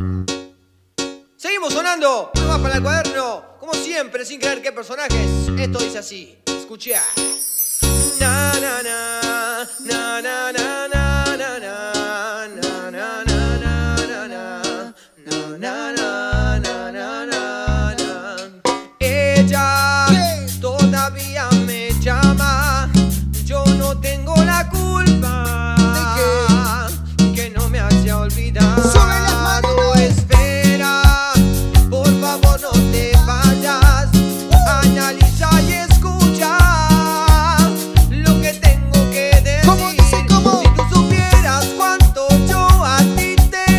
Seguimos sonando, uno más para el cuaderno, como siempre, sin creer qué personajes. Esto dice así, escucha. Na na na, na na na na na na na na na na na na na na na. Ella todavía me llama, yo no tengo la culpa que no me hace olvidar. No espera, por favor no te vayas, analiza y escucha lo que tengo que decir. ¿Cómo dice? ¿Cómo? Si tú supieras cuánto yo a ti te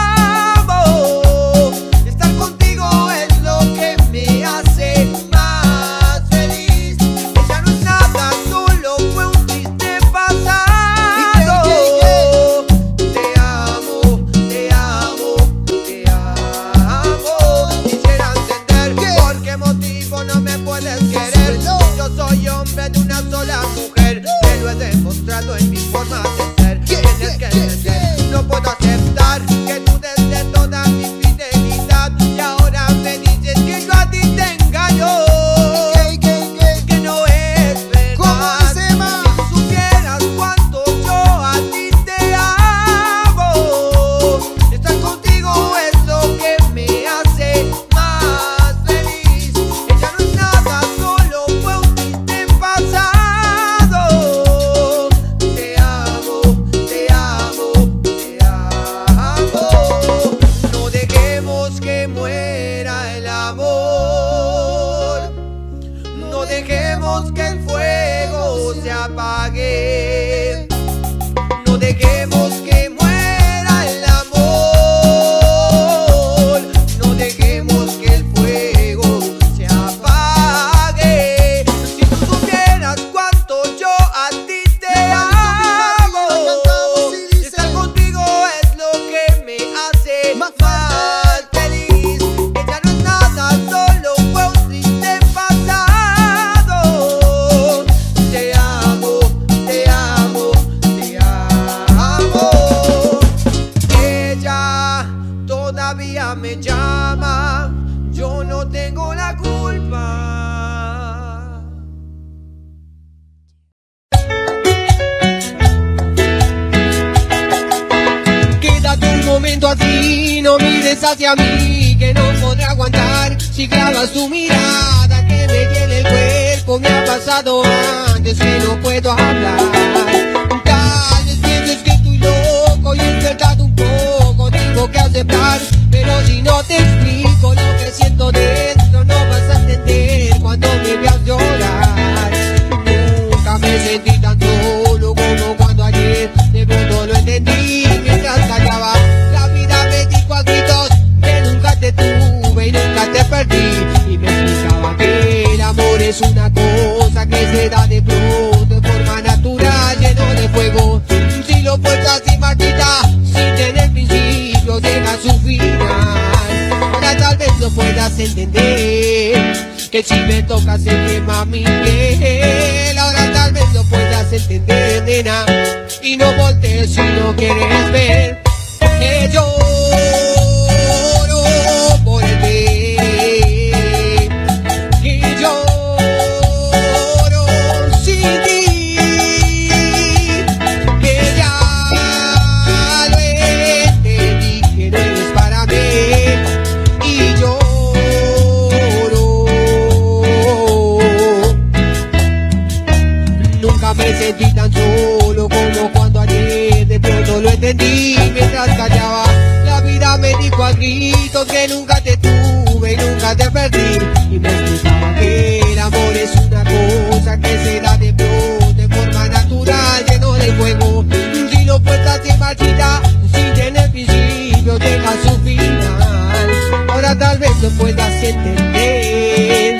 amo, estar contigo es lo que me hace más feliz. Ella no es nada, solo fue un triste pasado. Te amo, te amo, te amo. Quisiera entender por qué motivo no me puedes querer. Yo soy hombre de una sola mujer, te lo he demostrado en mi forma de ser. Tienes que entender, no puedo aceptar que dudes de toda mi fidelidad. Y ahora me dices que yo a ti te engaño, que no es verdad. Si tú supieras cuánto yo a ti te amo, estar contigo es lo que me hace más feliz. Ella no es nada, solo fue un triste pasado. Te amo, te amo, te amo. No dejemos que muera el amor, no dejemos que el fuego se apague. No dejemos que muera el amor, no dejemos que el fuego se apague. Si tú supieras cuánto yo a ti te amo, estar contigo es lo que me hace más feliz. Ella no es nada, solo fue un triste pasado. Te amo, te amo, te amo. Ella todavía me llama, yo no tengo la culpa. Quédate un momento así, no mires hacia mí, que no podré aguantar si clavas tu mirada que me llena el cuerpo. Me ha pasado antes que no puedo hablar. Tal vez pienses que estoy loco y en verdad un poco tengo que aceptar, pero si no te explico lo que siento dentro, no vas a entender cuando me veas llorar. Nunca me sentí tan solo como cuando ayer de pronto lo entendí mientras callaba. La vida me dijo a gritos que nunca te tuve y nunca te perdí, y me explicaba que el amor es una cosa que se da de pronto en forma natural, lleno de fuego. Si lo fuerzas y marchita sin tener principio, llega a su final. Ahora tal vez no puedas entender que si me tocas se quema mi piel. Ahora tal vez no puedas entender, nena, y no voltees si no quieres ver que lloro por el bien, que lloro sin ti, que ya lo entendí, que no eres para mí, y lloro. Nunca me sentí tan solo como cuando ayer de pronto lo entendí mientras callaba. La vida me dijo a gritos que nunca te tuve y nunca te perdí, y me explicaba que el amor es una cosa que se da de pronto en forma natural, lleno de fuego. Si lo fuerzas y marchita sin tener principio, llega a su final. Ahora tal vez no puedas entender,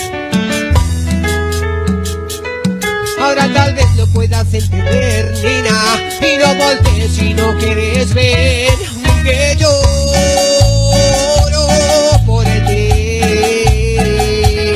ahora tal vez lo puedas entender, nena, y no voltees si no quieres ver que lloro por el bien,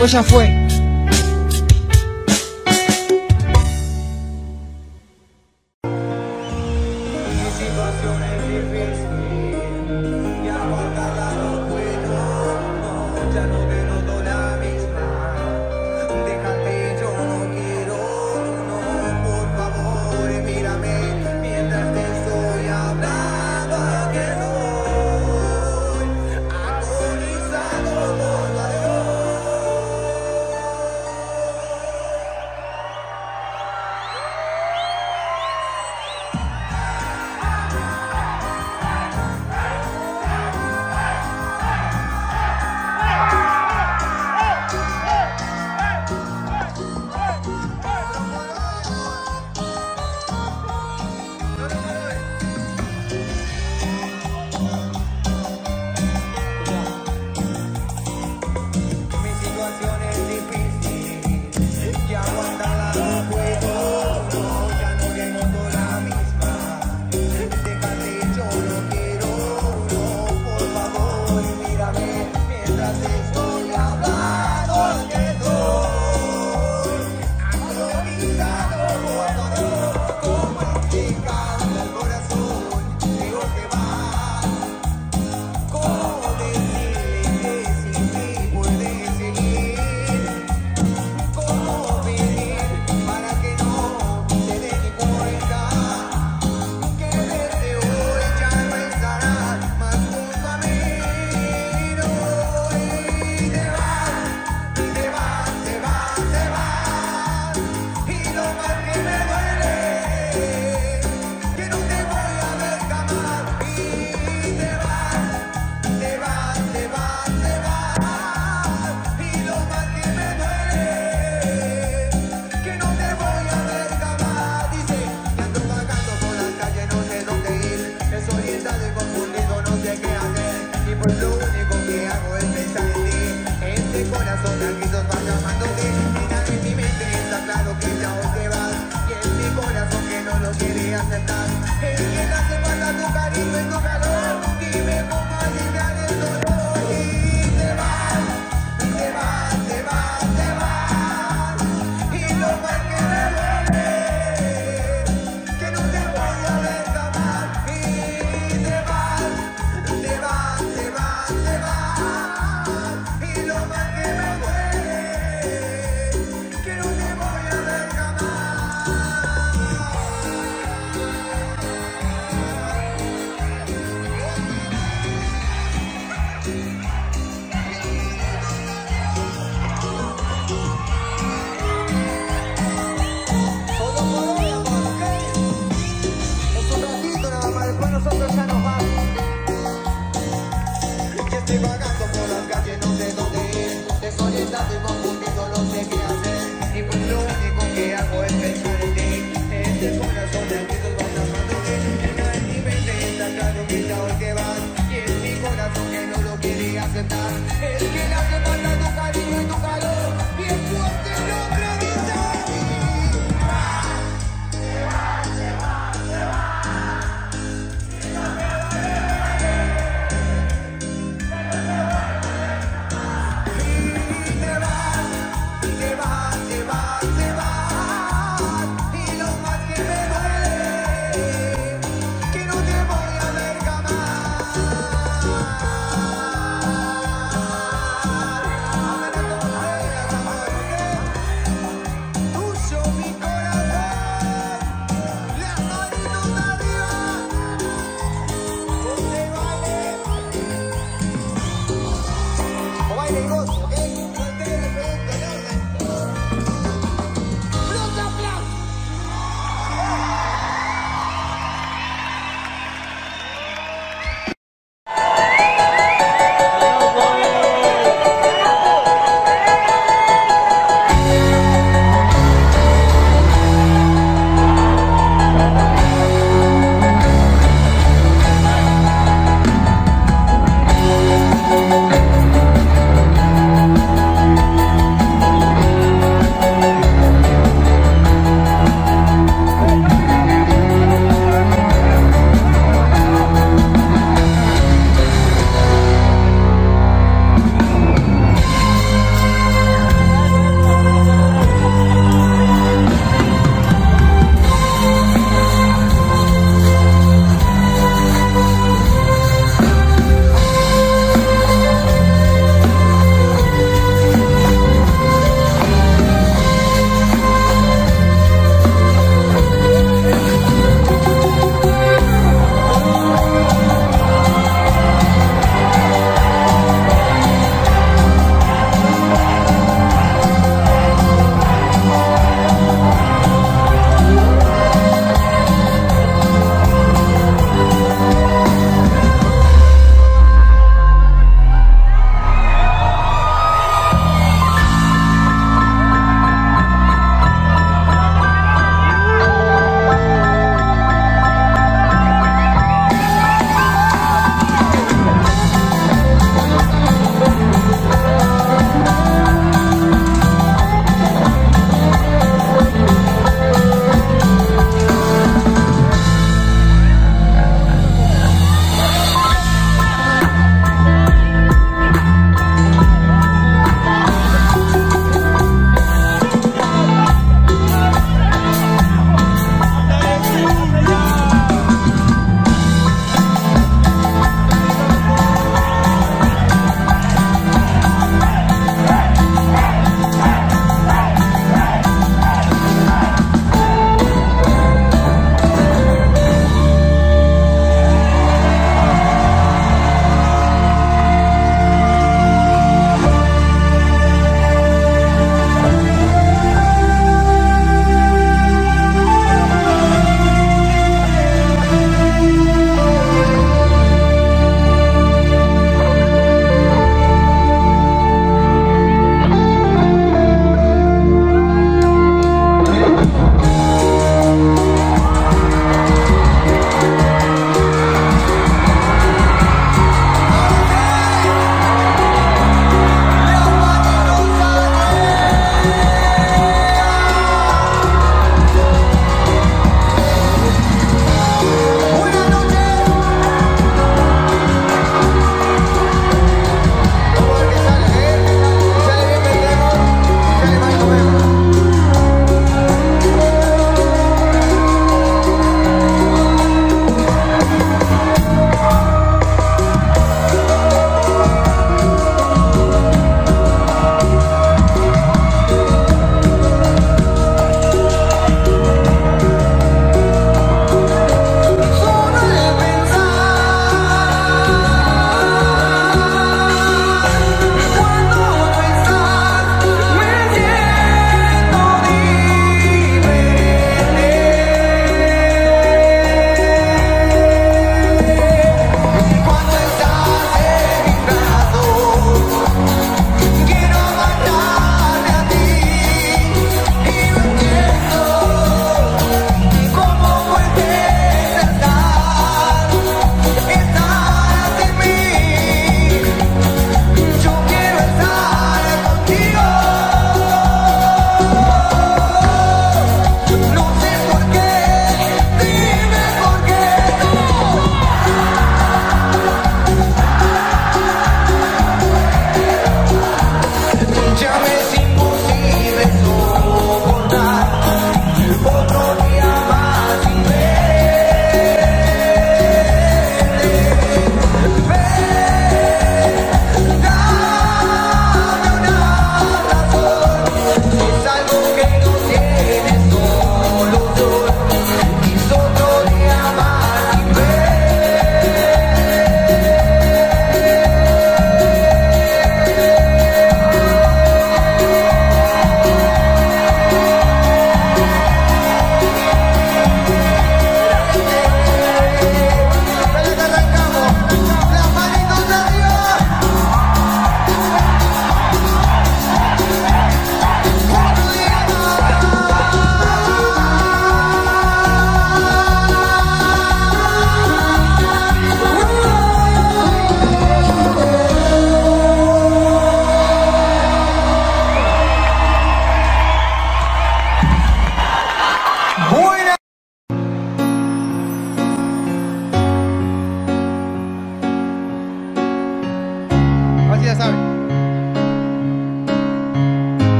pues ya fue.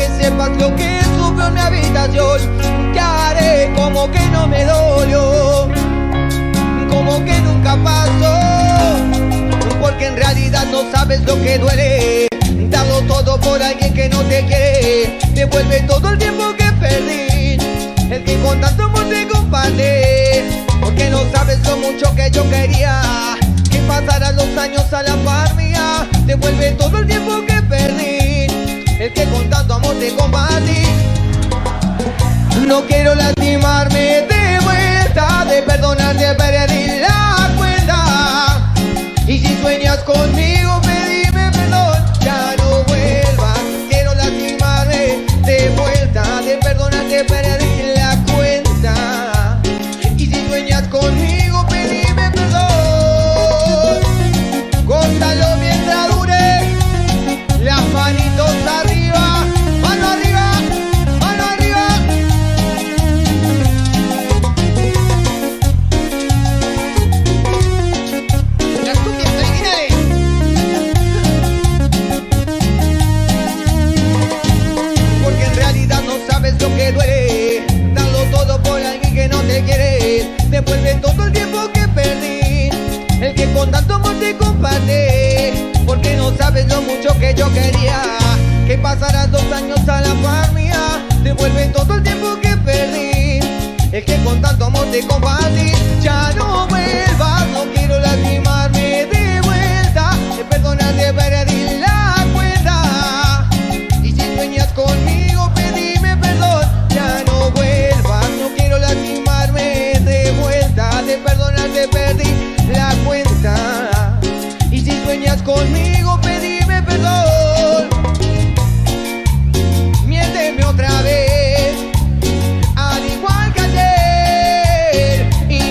sepas lo que sufrió en mi habitación. ¿Qué haré? Como que no me dolió, como que nunca pasó, porque en realidad no sabes lo que duele. Darlo todo por alguien que no te quiere, devuelve todo el tiempo que perdí, el que con tanto amor te compartí, porque no sabes lo mucho que yo quería que pasaran los años a la par mía. Devuelve todo el tiempo que perdí, el que con tanto amor te compartí. No quiero lastimarme de vuelta, de perdonarte perdí la cuenta. Y si sueñas conmigo pedime perdón, ya no vuelvas. Quiero lastimarme de vuelta, de perdonarte perdí la cuenta. Y si sueñas conmigo pedime perdón. Gózalo mientras dure, las manitos arriba, mano arriba, mano arriba. Las cumbias originales. Porque en realidad no sabes lo que duele, darlo todo por alguien que no te quiere. Devuelve todo el tiempo que perdí, el que con tanto amor te compartí, porque no sabes lo mucho que yo quería que pasaras 2 años a la par mía. Devuelve todo el tiempo que perdí, el que con tanto amor te compartí. Ya no vuelvas, no quiero lastimarme de vuelta, de perdonarte perdí la cuenta. Y si sueñas conmigo pedime perdón, ya no vuelvas, no quiero lastimarme de vuelta, de perdonarte perdí la cuenta. Y si sueñas conmigo pedime perdón. Miénteme otra vez, al igual que ayer, y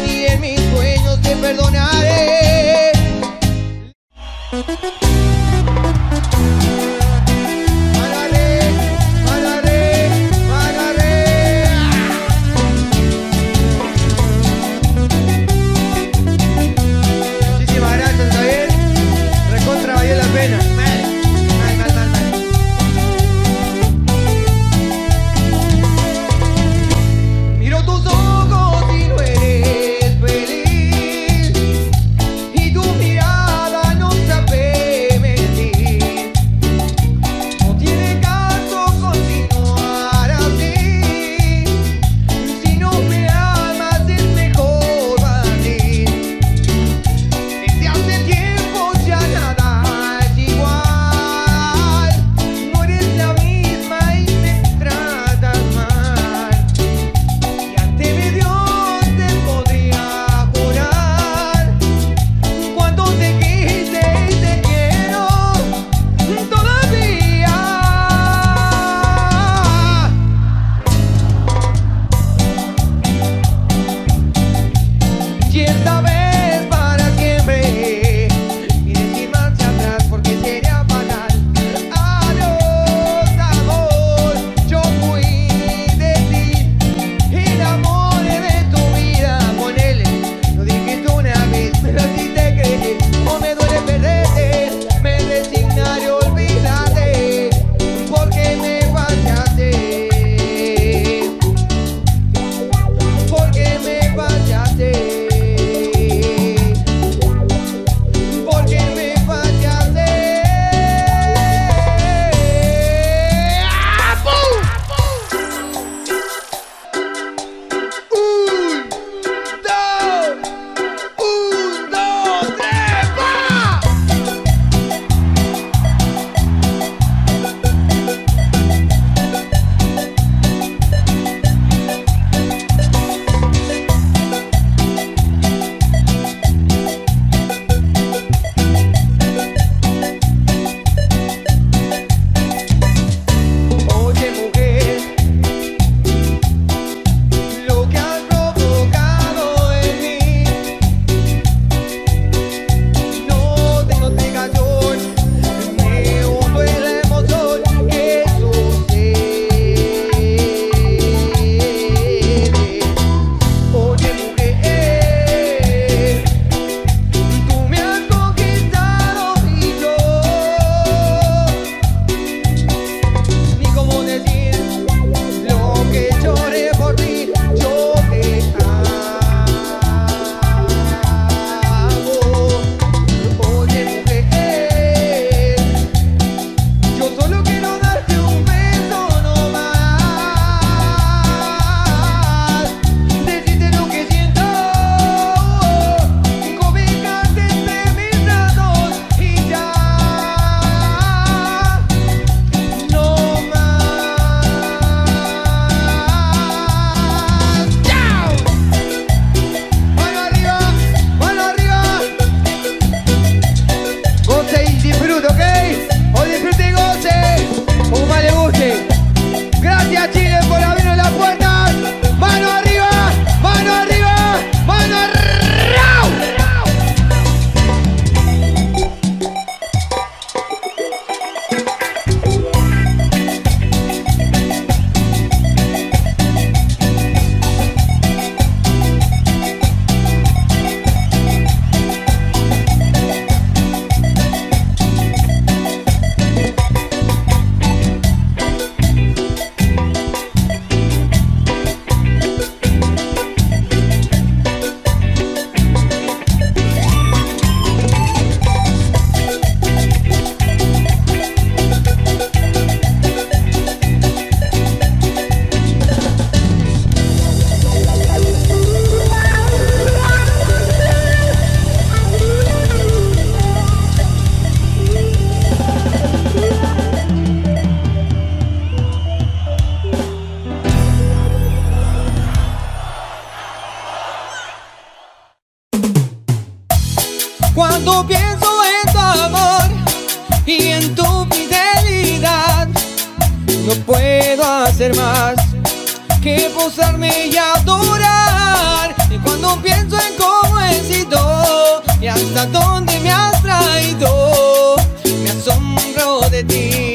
Cuando pienso en tu amor y en tu fidelidad, no puedo hacer más que posarme y adorar. Y cuando pienso en cómo he sido y hasta dónde me has traído, me asombro de ti.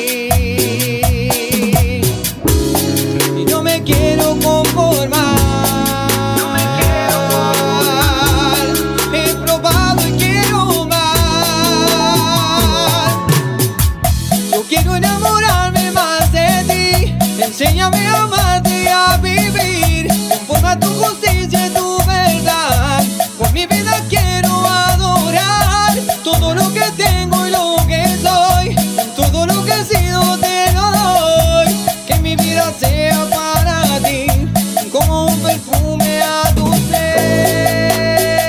Y no me quiero conformar. He probado y quiero más. Yo quiero enamorarme más de ti. Enséñame a amarte y a vivir conforme a tu justicia y tu verdad. Por mi vida quiero adorar. Todo lo que tengo y lo que soy, todo lo que he sido te lo doy. Que mi vida sea para ti como un perfume a tu ser.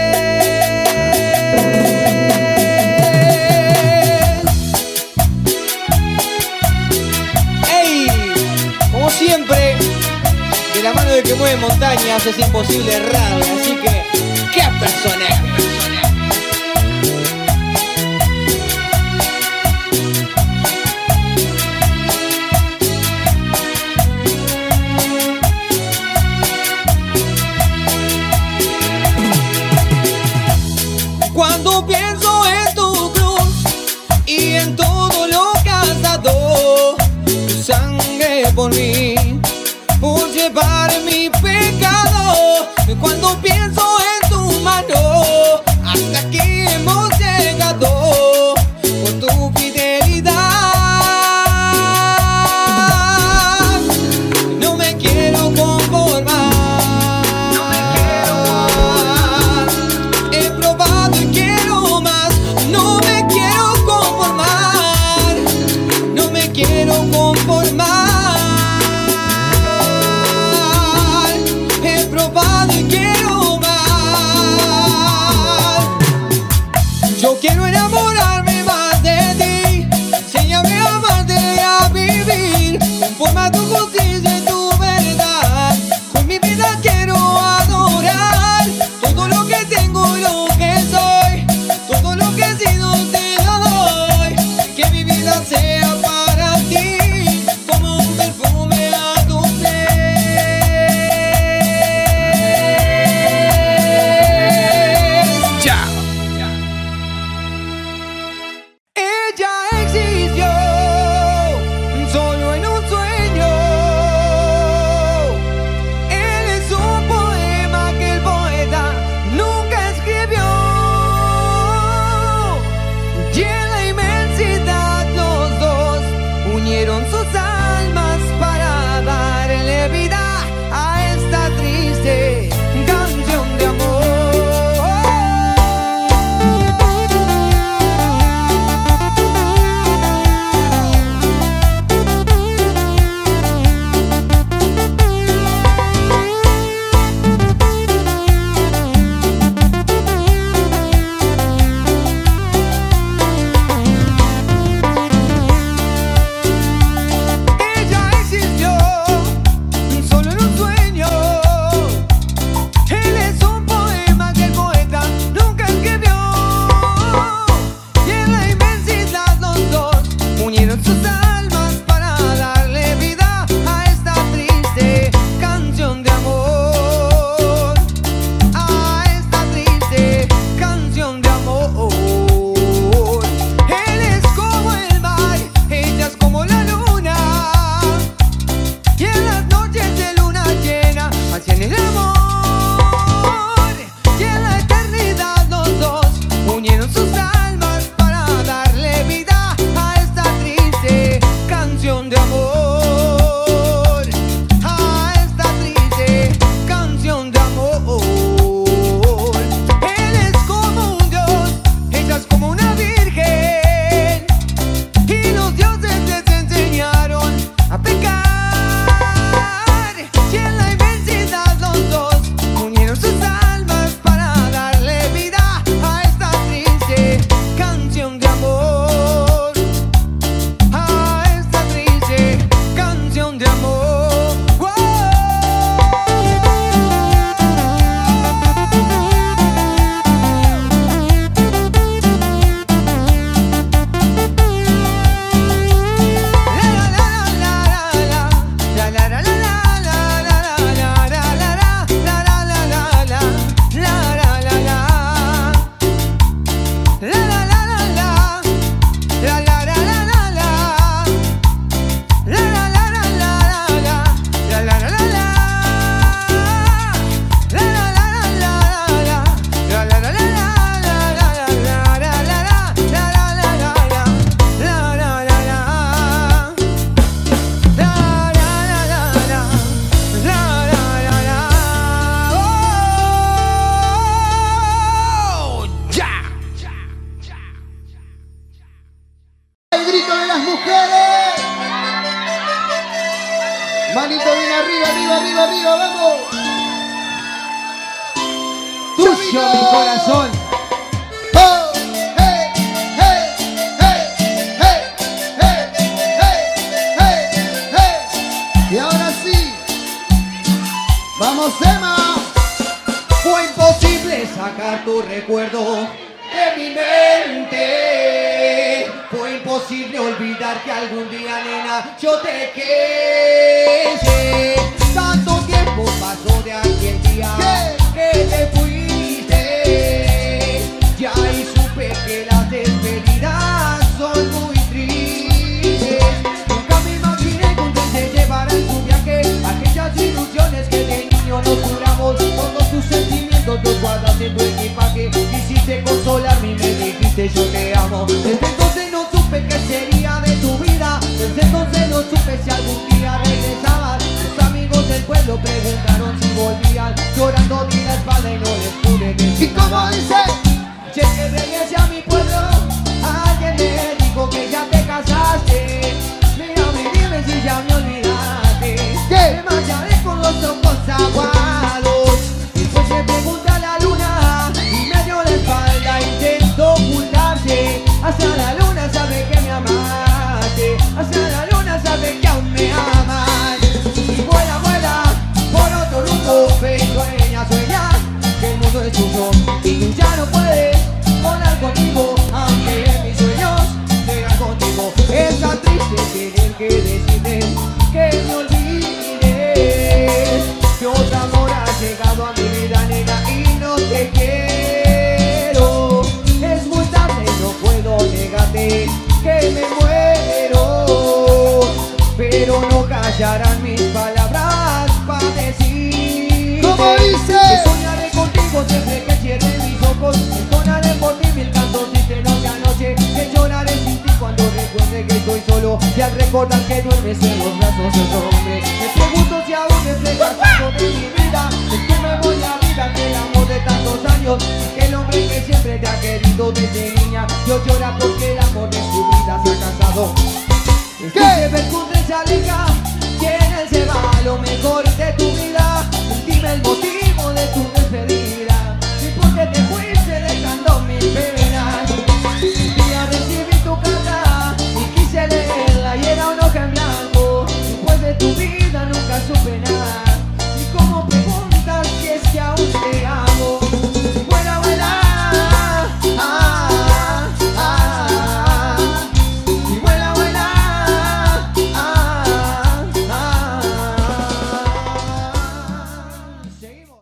¡Ey! Como siempre, de la mano del que mueve montañas es imposible errar. Así que, ¡qué personaje! Cuando pienso en tu cruz y en todo lo que has dado, tu sangre por mí, por llevar mi pecado. Cuando pienso en tu mano arriba, arriba, vamos. Tuyo mi corazón. Oh, hey, hey, hey, hey, hey, hey, hey, hey. Y ahora sí, vamos, Emma. Fue imposible sacar tu recuerdo de mi mente. Fue imposible olvidar que algún día, nena, yo te quise. Tanto tiempo pasó de aquel día que te fuiste. Ya y supe que las despedidas son muy tristes. Nunca me imaginé que un día se llevara en su viaje aquellas ilusiones que de niño nos juramos. Todos tus sentimientos los guardas en tu equipaje. Quisiste consolarme y me dijiste yo te amo. Desde entonces no supe qué sería de tu vida. Desde entonces no supe si algún día regresabas. Tus amigos del pueblo preguntaron si volvían. Llorando di la espalda y no les pude decir. ¿Y cómo dice? Che, que regrese a mi pueblo. Alguien me dijo que ya te casaste. Mírame, dime si ya me olvidaste. ¿Qué? Me marcharé con los ojos aguados. Después se pregunta a la luna y me dio la espalda. Intento ocultarse. Hacia la luna sabe que me amaste. Hacia la luna sabe que aún me amas. Y vuela, vuela por otro rumbo. Ve y sueña, sueña que el mundo es tuyo y tú ya no puedes volar conmigo, aunque en mis sueños sean contigo. Es tan triste tener que decirte que me olvides, que otro amor ha llegado a mi vida, nena, y no te quiero. Es muy tarde, no puedo negarte que me muero, pero no callarán mis palabras para decir. ¿Cómo dice? Que soñaré contigo siempre que cierre mis ojos. Entonaré por ti mil cantos tristes noche a noche. Que lloraré sin ti cuando recuerde que estoy solo. Y al recordar que duermes en los brazos de otro hombre. Me pregunto si aún reflejas algo de mi vida. Es que me voy a vida que el amor de tantos años. Que el hombre que siempre te ha querido desde niña. Yo llora porque el amor de su vida se ha cansado. ¿Qué? Que ver con se aleja, quien él se va a lo mejor de tu vida. Dime el motivo de tu despedida y por qué te fuiste dejando mis penas. Un día recibí tu carta y quise leerla y era un hoja en blanco. Después de tu vida nunca supe nada. Y como preguntas si es que aún te amo. Vuela, vuela, y vuela, vuela, Seguimos.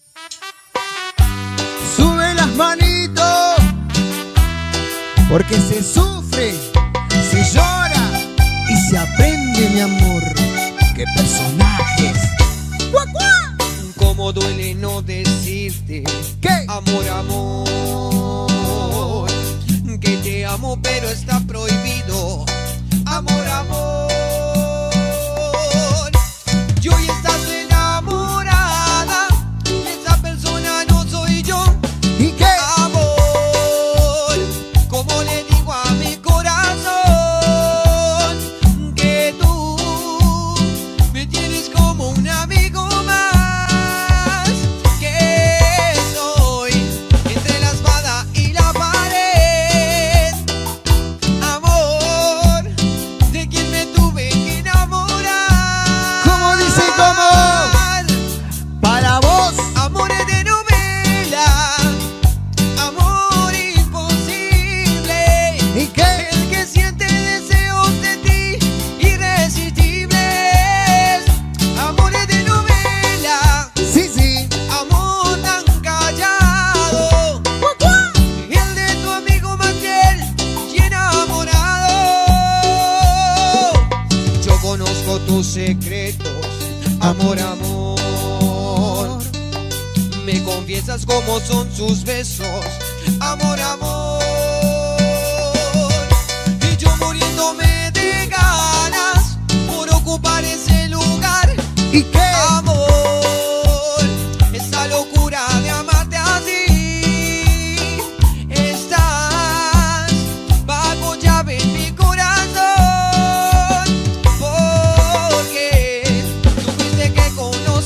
Sube las manitos, porque se sufre, se llora y se aprende, mi amor. ¡Qué personajes! ¡Cuá, cuá! Cómo duele no decirte ¿Qué? amor, amor, que te amo pero está prohibido. Amor, amor, y hoy estás enamorada, esa persona no soy yo. ¿Y qué? Amor, como le digo a mi corazón que tú me tienes como un amigo más, que soy entre la espada y la pared. Amor, de quien me tuve que enamorar. ¿Cómo dice cómo? Para vos. Amores de novela, amor imposible. ¿Y qué? El que siente deseos de ti irresistibles. Amores de novela, Sí, sí. amor tan callado. El de tu amigo más fiel y enamorado. Yo conozco tus secretos, amor, amor. Me confiesas cómo son sus besos, amor, amor. Y yo muriéndome de ganas por ocupar ese lugar. ¿Y qué? Amor, esa locura de amarte así. Estás bajo llave en mi corazón, porque tú fuiste que conocí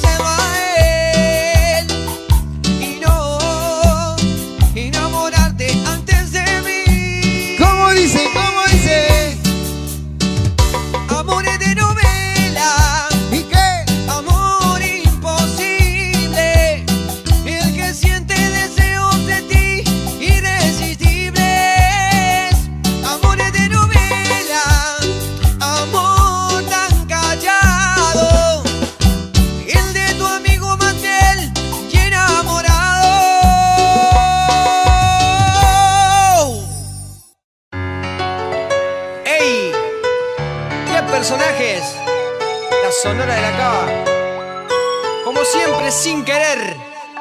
Sonora de la Cava. Como siempre, sin querer.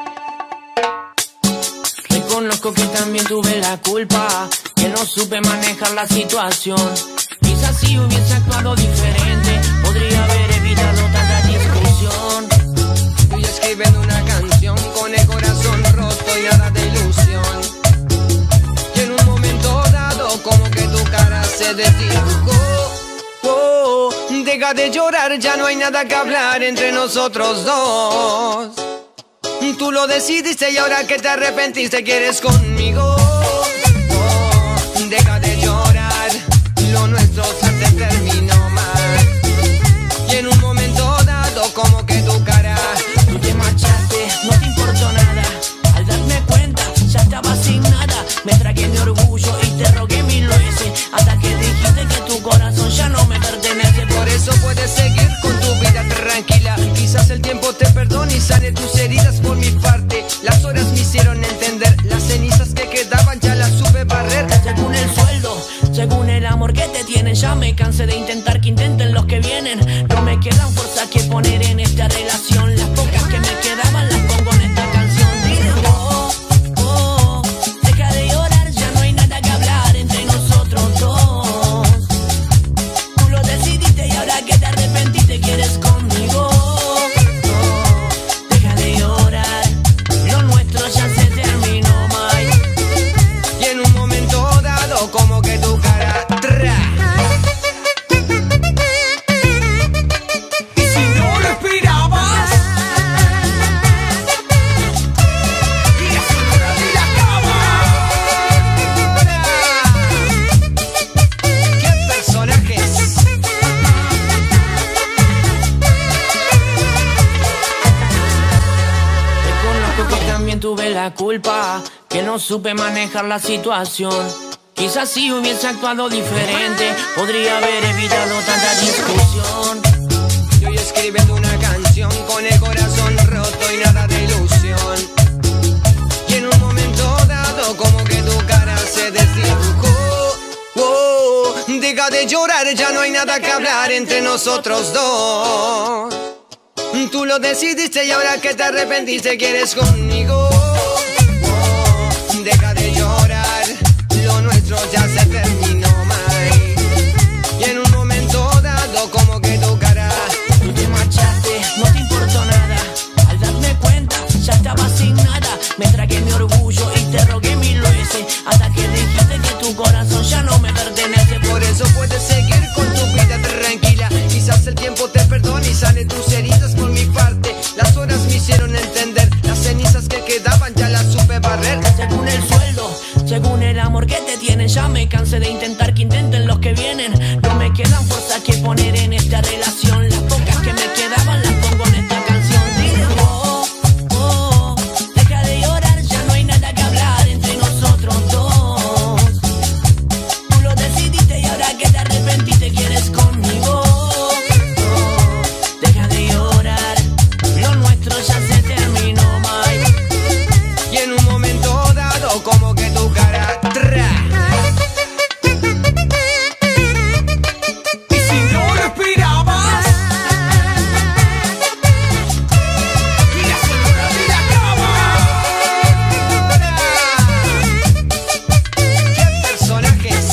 Reconozco que también tuve la culpa, que no supe manejar la situación. Quizás si hubiese actuado diferente, podría haber evitado tanta discusión. Estoy escribiendo una canción con el corazón roto y nada de ilusión. Y en un momento dado, como que tu cara se desdibujó. Oh, deja de llorar, ya no hay nada que hablar entre nosotros dos. Tú lo decidiste y ahora que te arrepentiste quieres conmigo. Oh, deja de llorar, lo nuestro se terminó mal. Y en un momento dado como que tu cara, tú te marchaste, no te importó nada. Al darme cuenta ya estaba sin nada. Me tragué mi orgullo y te rogué 1000 veces, hasta que dijiste que tu corazón ya no me pertenece. Por eso puedes seguir con tu vida tranquila. Quizás el tiempo te perdone y sane tus heridas por mi parte. Las horas me hicieron entender, las cenizas que quedaban ya las supe barrer. Según el sueldo, según el amor que te tienen, ya me cansé de intentar que intenten los que vienen. No me quedan fuerzas que poner en esta relación. Las pocas que me quedaban las pongo en esta canción. Dile, oh, oh, deja de llorar, ya no hay nada que hablar entre nosotros dos. Tú lo decidiste y ahora que te arrepentiste quieres conmigo. Deja de llorar, lo nuestro ya se terminó, May. Y en un momento dado como que tu cara tra. Y si no lo esperabas, y la Sonora de la Cava. ¡Qué personajes! Reconozco que también tuve la culpa, que no supe manejar la situación. Quizás si hubiese actuado diferente, podría haber evitado tanta discusión. Estoy escribiendo una canción con el corazón roto y nada de ilusión. Y en un momento dado como que tu cara se desdibujó. Oh, deja de llorar, ya no hay nada que hablar entre nosotros dos. Tú lo decidiste y ahora que te arrepentiste quieres conmigo. Oh, deja de llorar, lo nuestro ya se terminó, May. Y en un momento dado como que tu cara, Tú te marchaste, no te importó nada. Al darme cuenta ya estaba sin nada. Me tragué mi orgullo y te rogué 1000 veces, hasta que dijiste que tu corazón ya no me pertenece. por eso puedes seguir con tu vida tranquila. Quizás el tiempo te perdone y sane tus heridas por mi parte. Las horas me hicieron entender, las cenizas que quedaban ya las supe barrer. Según el sueldo, según el amor que te tienen, ya me cansé de intentar que intenten los que vienen. No me quedan fuerzas que poner en esta relación. Las pocas que me quedaban las pongo en esta canción. Dile, oh, oh, deja de llorar, ya no hay nada que hablar entre nosotros dos. Tú lo decidiste y ahora que te arrepentiste quieres conmigo. Deja de llorar, lo nuestro ya se terminó, May. Y en un momento dado como que tu cara tra. Y si no lo esperabas, y la Sonora de la Cava. ¡Qué personajes!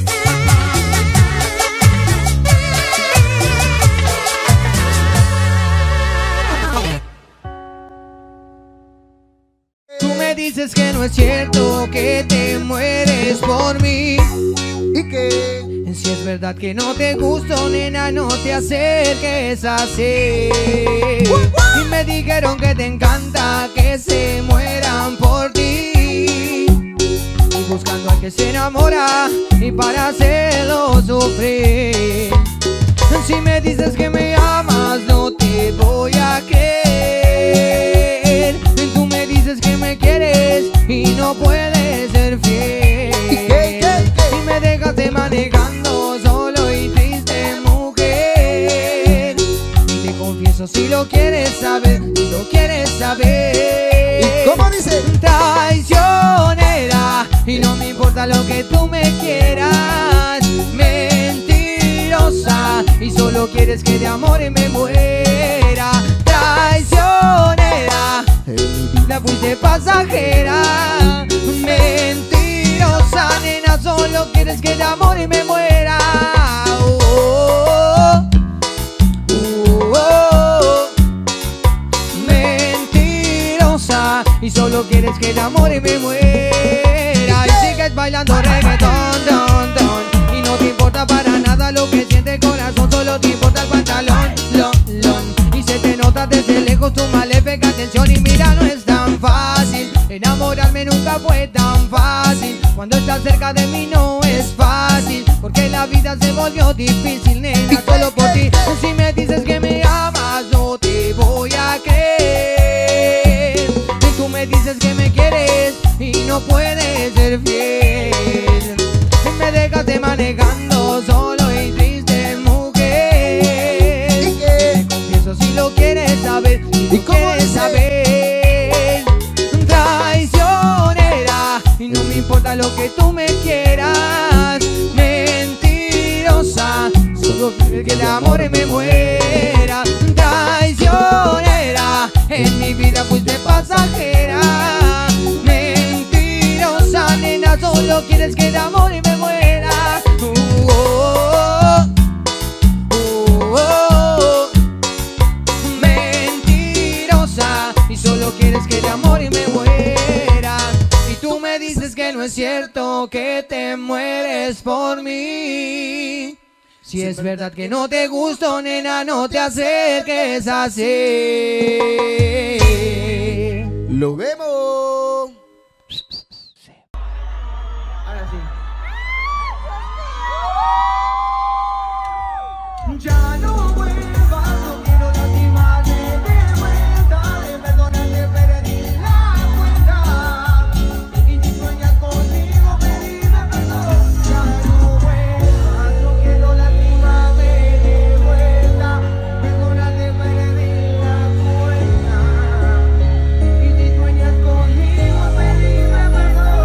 Tú me dices que no es cierto, que te mueres por mí. ¿Y qué? Si es verdad que no te gusto, nena, no te acerques así. Y me dijeron que te encanta que se mueran por ti. Y buscando al que se enamora y para hacerlo sufrir. Si me dices que me amas, no te voy a creer. Tú me dices que me quieres y no puedes ser fiel. Y me dejaste manejando solo y triste, mujer. Y te confieso si lo quieres saber, si lo quieres saber. ¿Y cómo dice? Traicionera, y no me importa lo que tú me quieras. Mentirosa, y solo solo quieres que de amor y me muera. Traicionera, en mi vida fuiste pasajera. Mentirosa, nena, solo quieres que de amor y me muera. Mentirosa, y solo quieres que de amor y me muera. Y sigues bailando reggaetón, don, don, y no te importa para nada lo que siente el corazón, solo te importa el pantalón, y se te nota desde lejos tu maléfica atención. Y mira, no es tan fácil, enamorarme nunca fue tan fácil. Cuando estás cerca de mí no es fácil, porque la vida se volvió difícil, nena, solo por ti. Si me dices que me amas, no te voy a creer. Y tú me dices que me quieres y no puedes ser fiel. Me dejaste manejando solo y triste, mujer. Me confieso si lo quieres saber, si lo quieres saber. Traicionera, y no me importa lo que tú me quieras. Mentirosa, solo quiero que el amor me muera. Traicionera, en mi vida fuiste pasajera. Mentirosa, nena, solo quieres que el amor me muera. Mentirosa, y solo quieres que el amor me muera. Y tú me dices que no es cierto, que te mueres por mí. Si es verdad que no te gusto, nena, no te acerques así. Lo vemos. Ahora sí. Ya no vuelvas, no quiero lastimarte de vuelta. De perdonarte perdí la cuenta. Y si sueñas conmigo, pedime perdón. Ya no vuelvas, no quiero lastimarte de vuelta. Perdonarte perdí la cuenta. Y si sueñas conmigo, pedime perdón.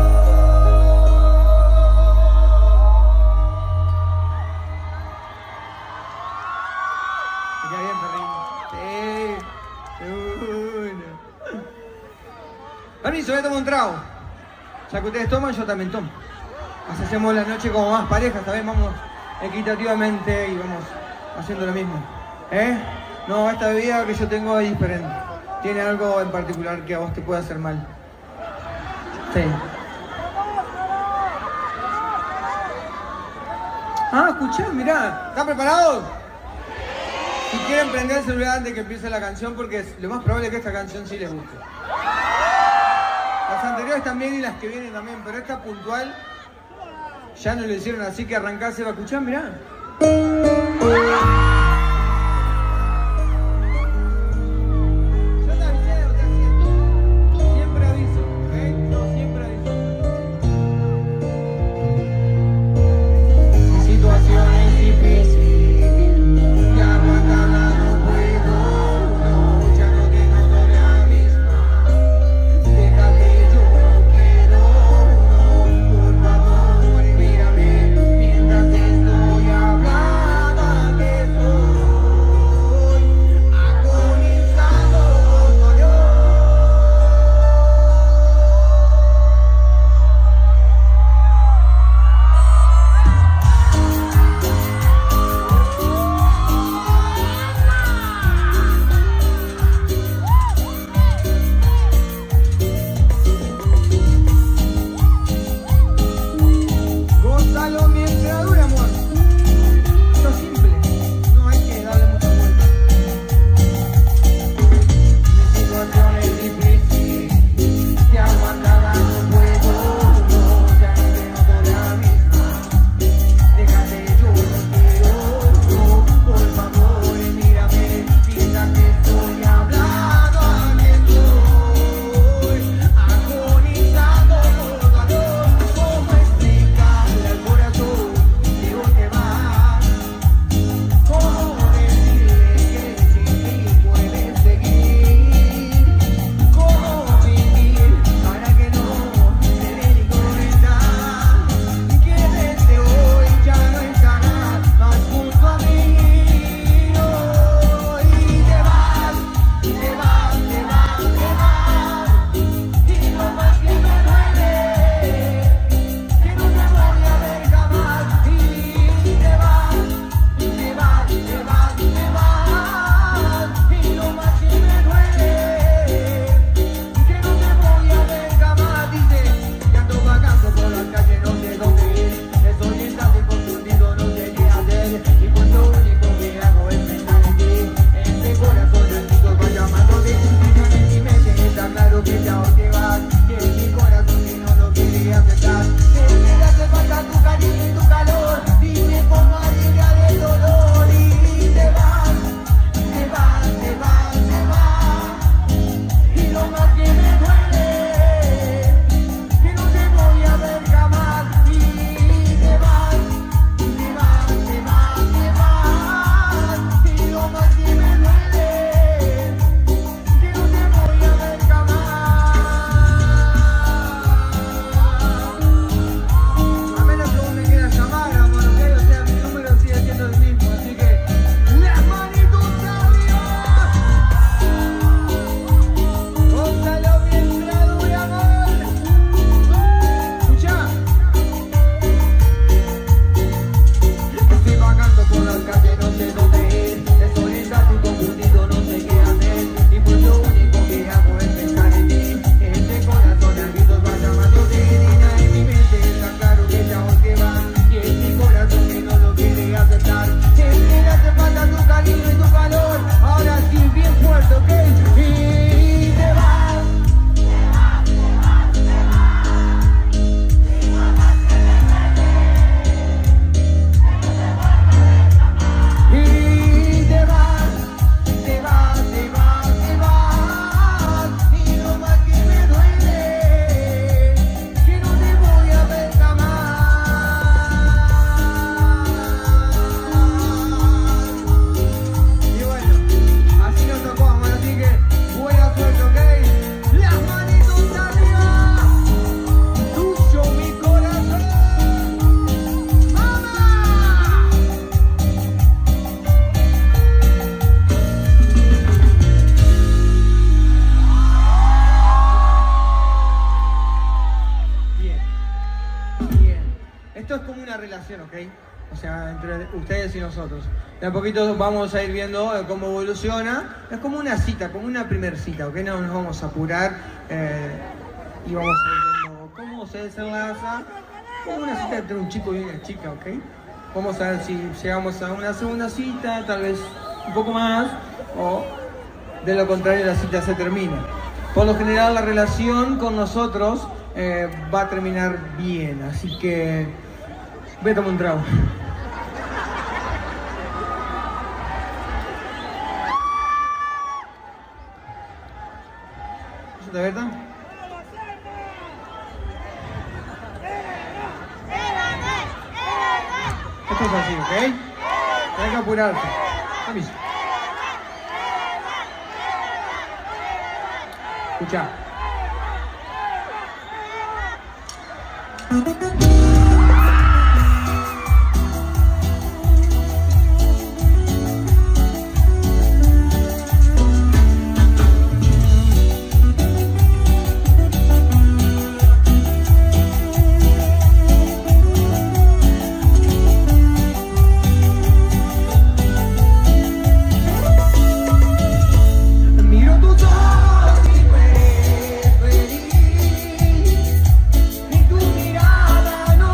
Ya bien, perrín. Sí. Uno. Permiso, voy a tomar un trago. Ya que ustedes toman, yo también tomo. Así hacemos la noche como más parejas, ¿sabes? Vamos equitativamente y vamos haciendo lo mismo. No, esta bebida que yo tengo es diferente. Tiene algo en particular que a vos te puede hacer mal. Sí. Ah, escuchá, mirá. ¿Están preparados? Si quieren prender el celular antes que empiece la canción, porque lo más probable es que esta canción sí les guste. Las anteriores también y las que vienen también, pero esta puntual ya no lo hicieron, así que arrancarse va a escuchar, mirá. Yo te avisé, o sea, siempre aviso, ¿ok? Yo siempre aviso. Mi situación es difícil. Mientras te estoy hablando, que ¿ok? O sea, entre ustedes y nosotros. De a poquito vamos a ir viendo cómo evoluciona. Es como una cita, como una primer cita, ¿ok? No nos vamos a apurar y vamos a ir viendo cómo se desenlaza. Como una cita entre un chico y una chica, ¿ok? Vamos a ver si llegamos a una segunda cita, tal vez un poco más, o de lo contrario la cita se termina. Por lo general la relación con nosotros va a terminar bien, así que voy a tomar un trago. ¿De verdad? Esto es así, ¿ok? Hay que apurarse. Permiso. Escucha. Miro tus ojos y tú eres feliz, y tu mirada no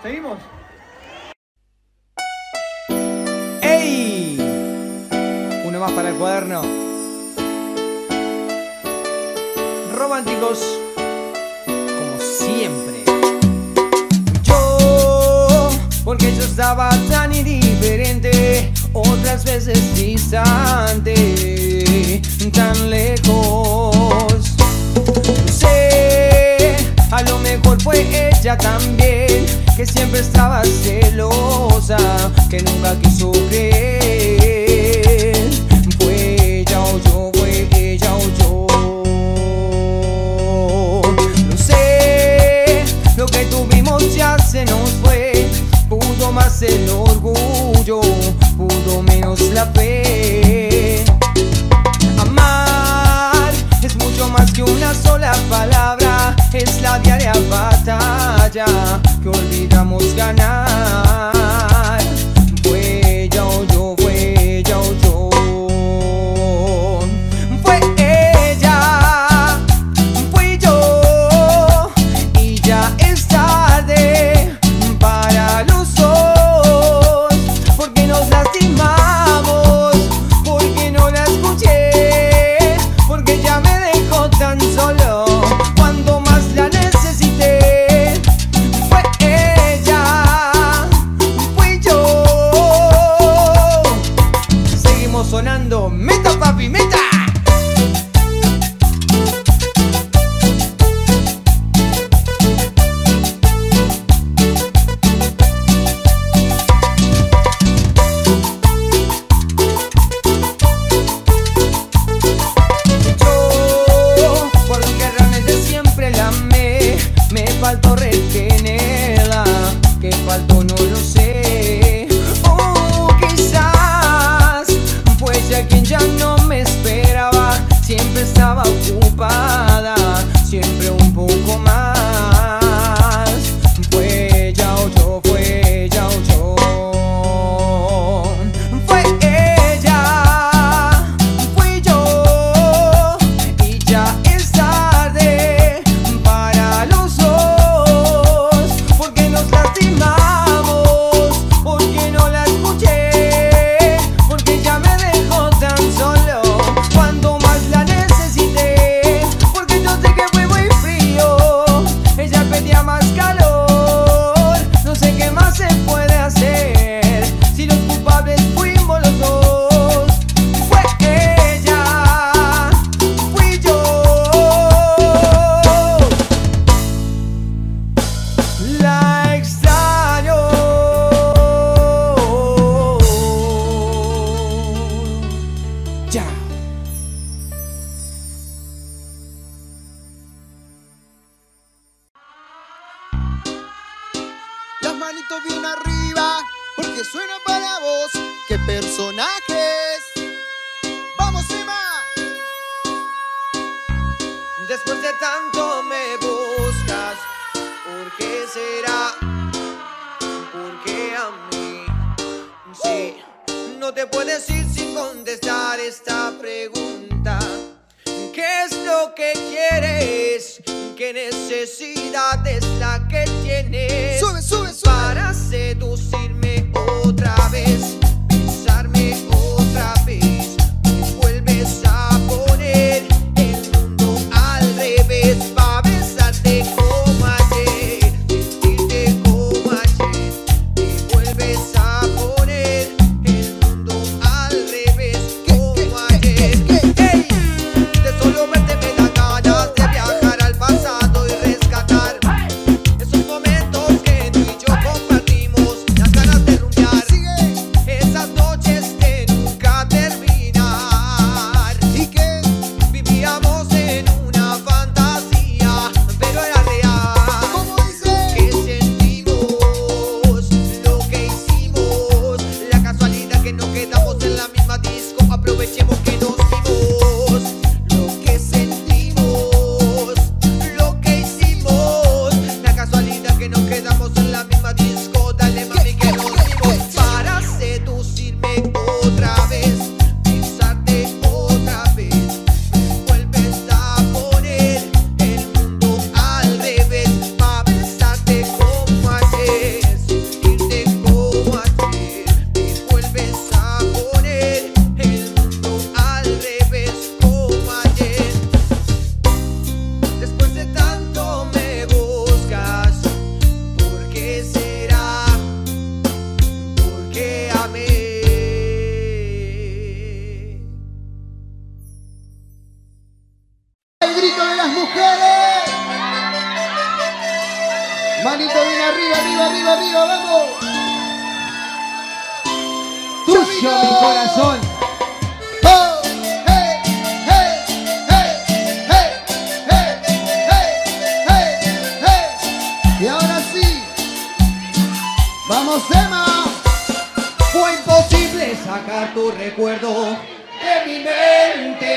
¿Seguimos? ¡Ey! Uno más para el cuaderno. Románticos, como siempre. Yo, porque yo estaba tan indiferente, otras veces distante, tan lejos. No sé, a lo mejor fue ella también, que siempre estaba celosa, que nunca quiso creer. Fue ella o yo, fue ella o yo. No sé, lo que tuvimos ya se nos fue. Pudo más el orgullo, pudo menos la fe. Amar es mucho más que una sola palabra, es la diaria batalla que olvidamos ganar. Fue ella o yo, fue ella o yo. Fue ella, fui yo, y ya es tarde para los dos, porque nos lastimamos, porque no la escuché, porque ya me dejó tan solo cuando más la necesité. Fue ella, fui yo. Seguimos sonando. ¡Meta, papi, meta! Porque realmente siempre la amé, me faltó retenerla, que faltó no lo sé. Quizás fue ella quien ya no me esperaba, siempre estaba ocupada, siempre un poco más. Fue ella o yo, fue ella o yo. Fue ella, fui yo, y ya es tarde para los dos, porque nos lastimamos, porque no la escuché, porque ya me dejó tan solo cuando más la necesité, porque yo sé que fue muy frío, ella pedía más calor, no sé qué más se puede hacer si los culpables fuimos los dos. Fue ella, fui yo, la extraño. Ya. Las manitos bien arriba, porque suena para vos. ¡Qué personajes! ¡Vamos, Emma! Después de tanto me buscas, ¿por qué será? ¿Por qué a mí? Sí, no te puedes ir sin contestar esta pregunta. ¿Qué es lo que quieres? ¿Qué necesidad es la que tienes? ¡Sube, sube, sube! Para seducirme otra vez, besarme otra vez, me vuelves a poner el mundo al revés, pa' besarte como ayer, sentirte como ayer, me vuelves a poner el mundo al revés como ayer. ¡Ey! De solo verte me da ganas de viajar al pasado y rescatar esos momentos que tú y yo compartimos, las ganas de rumbear, esas noches que nunca terminar, ¿Y qué? vivíamos en una fantasía, pero era real. ¿Cómo dice? Que sentimos, lo que hicimos, la casualidad que nos quedamos en la misma disco, aprovechemos que nos vimos. Lo que sentimos, lo que hicimos, la casualidad que nos quedamos en la misma disco, dale mami que nos vimos. Para seducirme otra vez, besarte otra vez, me vuelves a poner el mundo al revés, pa' besarte como ayer, arriba, arriba, arriba, arriba, vamos. Tuyo, mi corazón. Oh, hey, hey, hey, hey, hey, hey, hey, hey. Y ahora sí, vamos, Emma. Fue imposible sacar tu recuerdo de mi mente.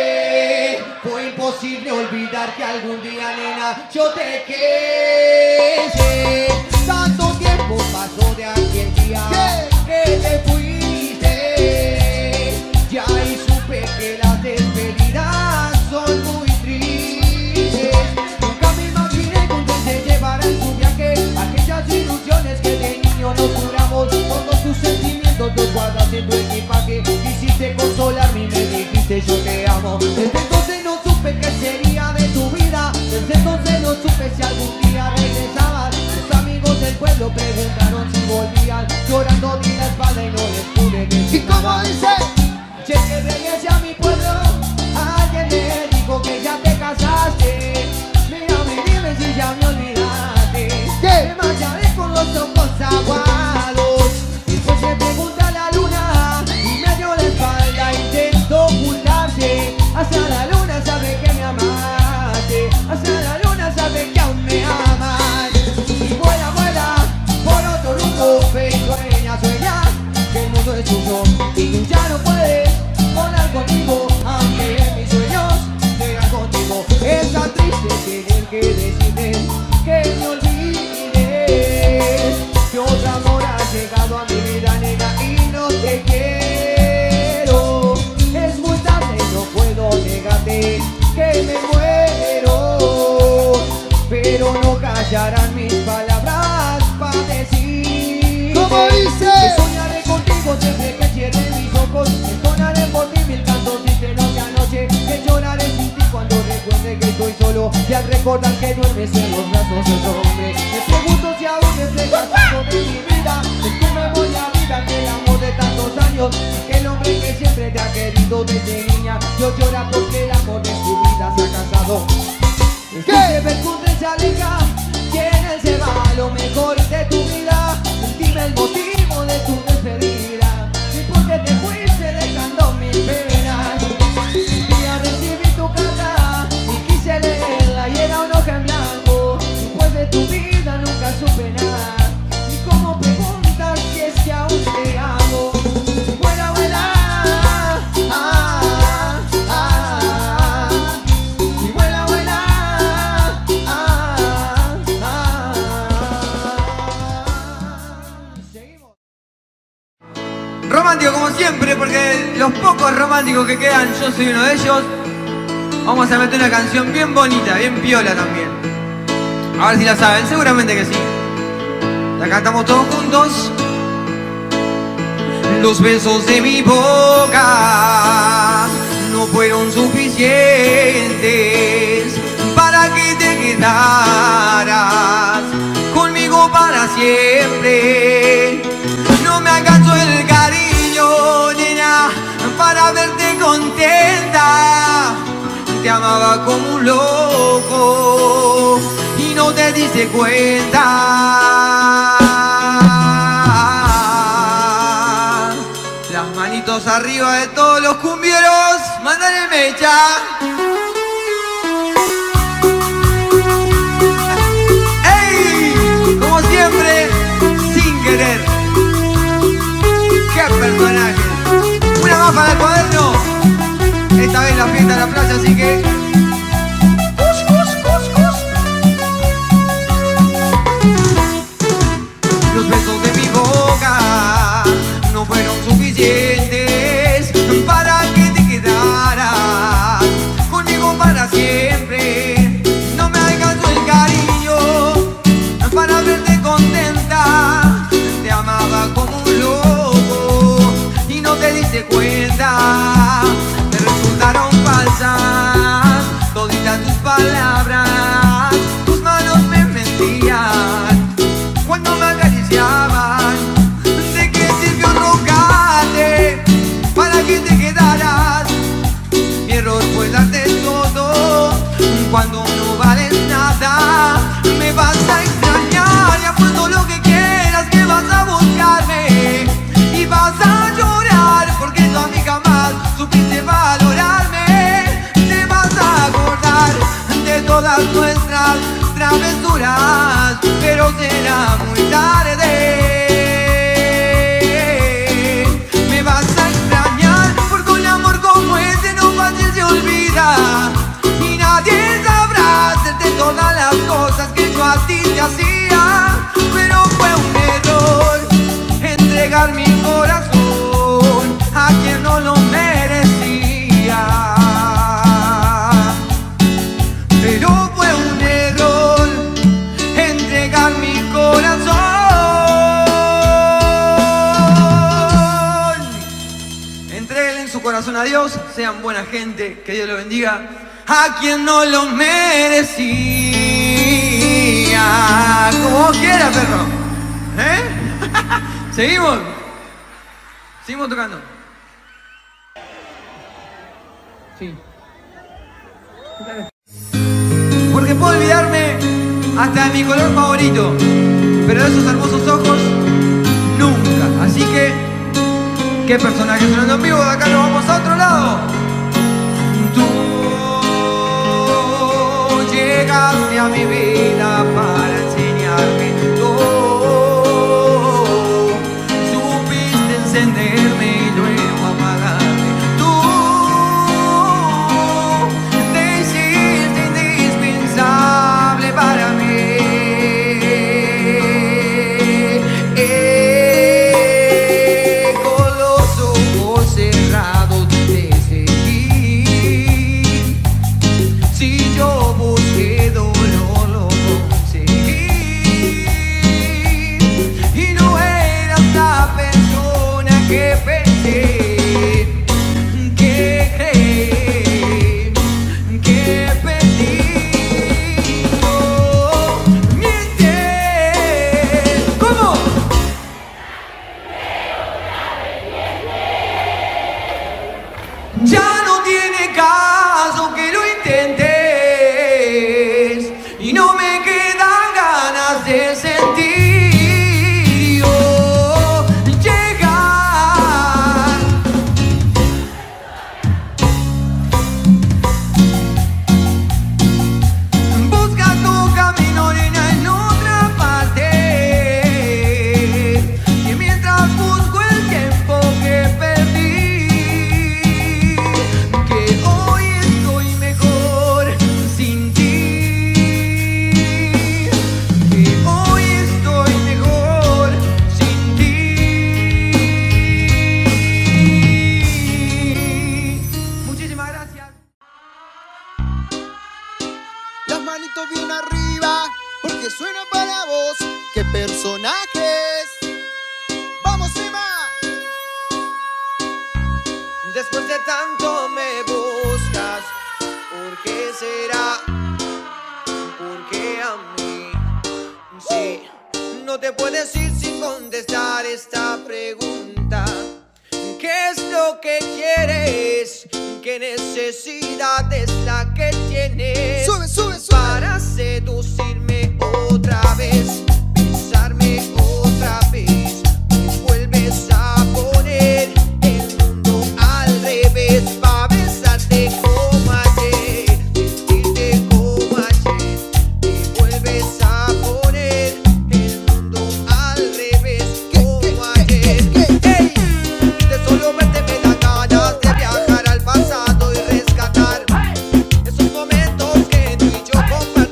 Fue imposible olvidar que algún día, nena, yo te quise. Tanto tiempo pasó de aquel día que te fuiste. Ya y supe que las despedidas son muy tristes. Nunca me imaginé que un día te llevara en tu viaje aquellas ilusiones que de niño nos juramos. Todos tus sentimientos los guardas en tu equipaje. Quisiste consolarme y me dijiste yo te amo. Desde entonces no supe qué sería de tu vida. Desde entonces no supe si algún día regresabas. Tus amigos del pueblo preguntaron si volvían. Llorando di la espalda y no les pude decir. ¿Y cómo dice? Che, que regrese a mi pueblo. Alguien me dijo que ya te casaste. Mírame, dime si ya me olvidaste. ¿Qué? Me marcharé con los ojos aguados. Después se pregunta la luna y me dio la espalda. Intento ocultarse. Hacia la luna sabe que me amaste. Hacia la luna sabe que aún me amas. Y vuela, vuela por otro rumbo. Fe y sueña, sueña que el mundo es tuyo. Y ya no puedes volar conmigo. Aunque en mis sueños llegar contigo. Es tan triste tener que decirte que me olvides. Que otro amor ha llegado a mi vida, nena, y no te quiero. Es muy tarde, no puedo negarte que me muero. Pero no callarán mis palabras para decir. ¿Cómo dice? Que soñaré contigo siempre que cierre mis ojos. Entonaré por ti mil cantos triste noche a noche. Que lloraré sin ti cuando recuerde que estoy solo. Y al recordar que duermes en los brazos de otro hombre. Me pregunto si aún reflejas algo de mi vida. Es tu memoria viva que el amor de tantos años. Que el hombre que siempre te ha querido desde niña. Yo llora porque el amor de su vida se ha cansado. Es que ver que un tren se aleja, quien él se va lo mejor de tu vida. Dime el motivo de tu despedida y por qué te fuiste dejando mil penas. Un día recibí tu carta y quise leerla y era una hoja en blanco. Después de tu vida nunca supe nada. Y como preguntas si es que aún te amo. Vuela, vuela, y vuela, vuela, Seguimos. Romántico como siempre, porque los pocos románticos que quedan, yo soy uno de ellos. Vamos a meter una canción bien bonita, bien piola también. A ver si la saben, seguramente que sí. La cantamos todos juntos. Los besos de mi boca no fueron suficientes para que te quedaras conmigo para siempre. No me alcanzó el cariño, nena, para verte contenta. Te amaba como un loco y no te diste cuenta. Las manitos arriba de todos los cumbieros, mándale mecha. ¡Ey! Como siempre, sin querer. ¡Qué personaje! Una más para el cuaderno. Esta vez la fiesta en la playa, así que... Los besos de mi boca no fueron suficientes para que te quedaras conmigo para siempre. No me alcanzó el cariño para verte contenta. Te amaba como un loco y no te diste cuenta. Te resultaron falsas será muy tarde. Me vas a extrañar porque un amor como ese no fácil se olvida. Y nadie sabrá hacerte todas las cosas que yo a ti te hacía. Pero fue un error entregar mi corazón a quien no lo merecía. Pero fue un error entregar mi corazón. Entreguen su corazón a Dios, sean buena gente, que Dios lo bendiga. A quien no lo merecía. Como quiera, perro. ¿Seguimos? Seguimos tocando. Sí. Porque puedo olvidarme hasta de mi color favorito, pero de esos hermosos ojos, nunca. Así que, ¿qué personaje sonando en vivo? De acá nos vamos a otro lado. Tú llegaste a mi vida para enseñarme todo. Supiste encenderme y luego apagarme. Tú te hiciste indispensable para mí. Con los ojos cerrados te seguí. Si yo busqué dolor lo conseguí. Y no eras la persona que pensé, que creí, que pedí. No mientes. ¿Cómo? Ya no tiene caso que lo intentes y no me quedan ganas de sentir yo llegar. Busca tu camino, nena, en otra parte. Y mientras busco el tiempo que perdí, que hoy estoy mejor sin ti. Que hoy estoy mejor sin ti. Muchísimas gracias. Las manitos bien arriba, porque suena para vos. ¡Qué personajes! ¡Vamos, Emma! Después de tanto me buscas, ¿por qué será? ¿Por qué a mí? Sí, no te puedes ir sin contestar esta pregunta. ¿Qué es lo que quieres? ¿Qué necesidad es la que tienes? Sube, sube, sube. Para seducirme otra vez, besarme otra vez. Me vuelves a poner el mundo al revés. Pa' besarte como ayer, vestirte como ayer. Me vuelves a poner el mundo al revés como ayer. ¡Ey! De solo verte me da ganas de viajar al pasado y rescatar esos momentos que tú y yo compartimos.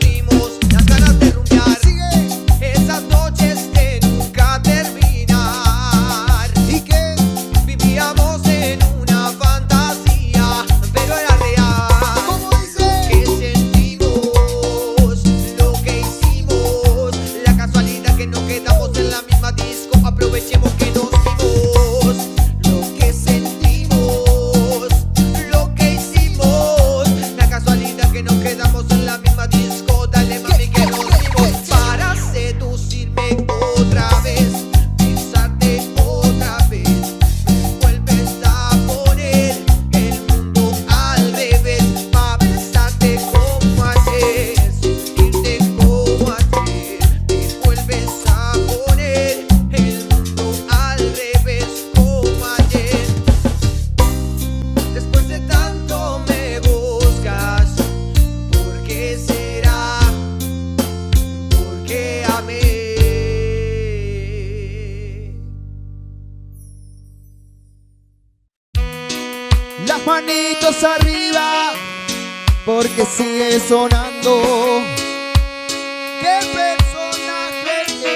las manitos arriba, porque sigue sonando. ¡Qué personaje!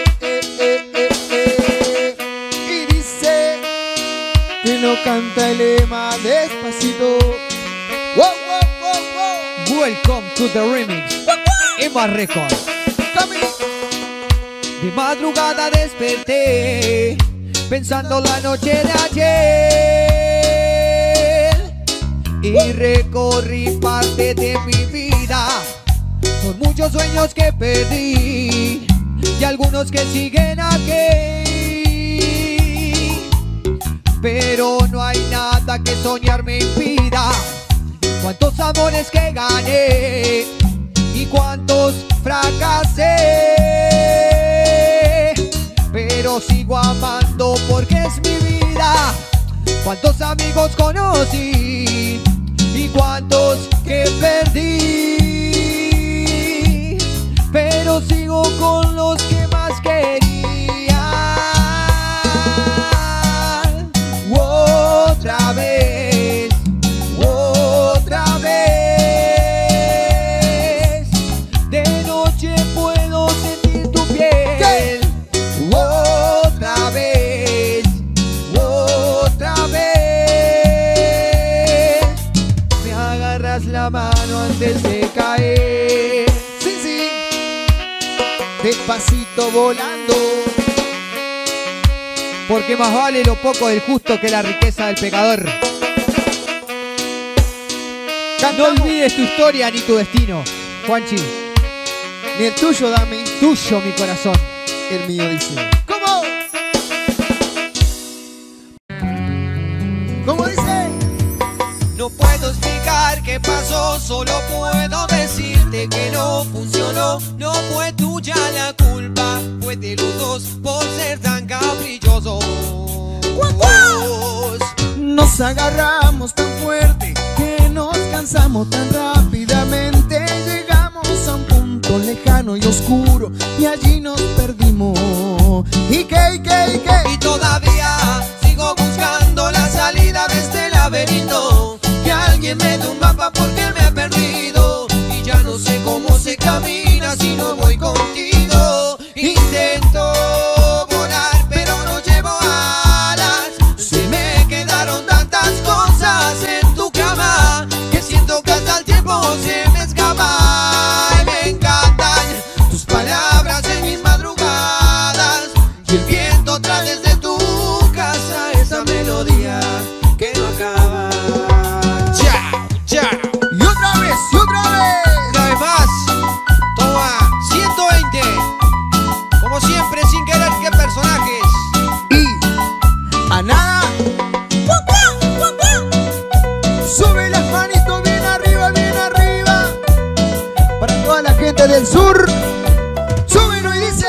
Y dice que no canta el lema despacito. ¡Wow, wow, wow, wow! Welcome to the remix. Emma Records. De madrugada desperté pensando la noche de ayer y recorrí parte de mi vida con muchos sueños que perdí y algunos que siguen aquí, pero no hay nada que soñar me impida. Cuántos amores que gané y cuántos fracasé, pero sigo amando porque es mi vida. Cuántos amigos conocí y cuántos que perdí, pero sigo con los que más quería. Otra vez, otra vez, de noche puedo sentir tu piel. Otra vez, otra vez, me agarras la mano antes de caer. Sí, sí, despacito volando. Porque más vale lo poco del justo que la riqueza del pecador. No olvides tu historia ni tu destino, Juanchi. Ni el tuyo, dame. Tuyo mi corazón. El mío dice. ¿Cómo? ¿Cómo dice? No puedo explicar qué pasó, solo puedo decirte que no funcionó. No fue tuya la culpa, fue de los dos por ser tan caprichosos. Nos agarramos tan fuerte que nos cansamos tan rápidamente. Llegamos a un punto lejano y oscuro y allí nos perdimos. ¿Y qué? Y todavía sigo buscando la salida de este laberinto. Que alguien me dé un mapa porque me he perdido y ya no sé cómo se camina si no voy contigo. Intento volar pero no llevo alas. Se me quedaron tantas cosas en tu cama que siento que hasta el tiempo se me escapa. Y me encantan tus palabras en mis madrugadas y el viento trae desde tu casa esa melodía que no acaba. Chao. Y otra vez, y otra vez. Una vez más, toma 120. Como siempre, sin querer, qué personajes. Y a nada. Sube las manitos bien arriba, bien arriba. Para toda la gente del sur. Súbelo y dice.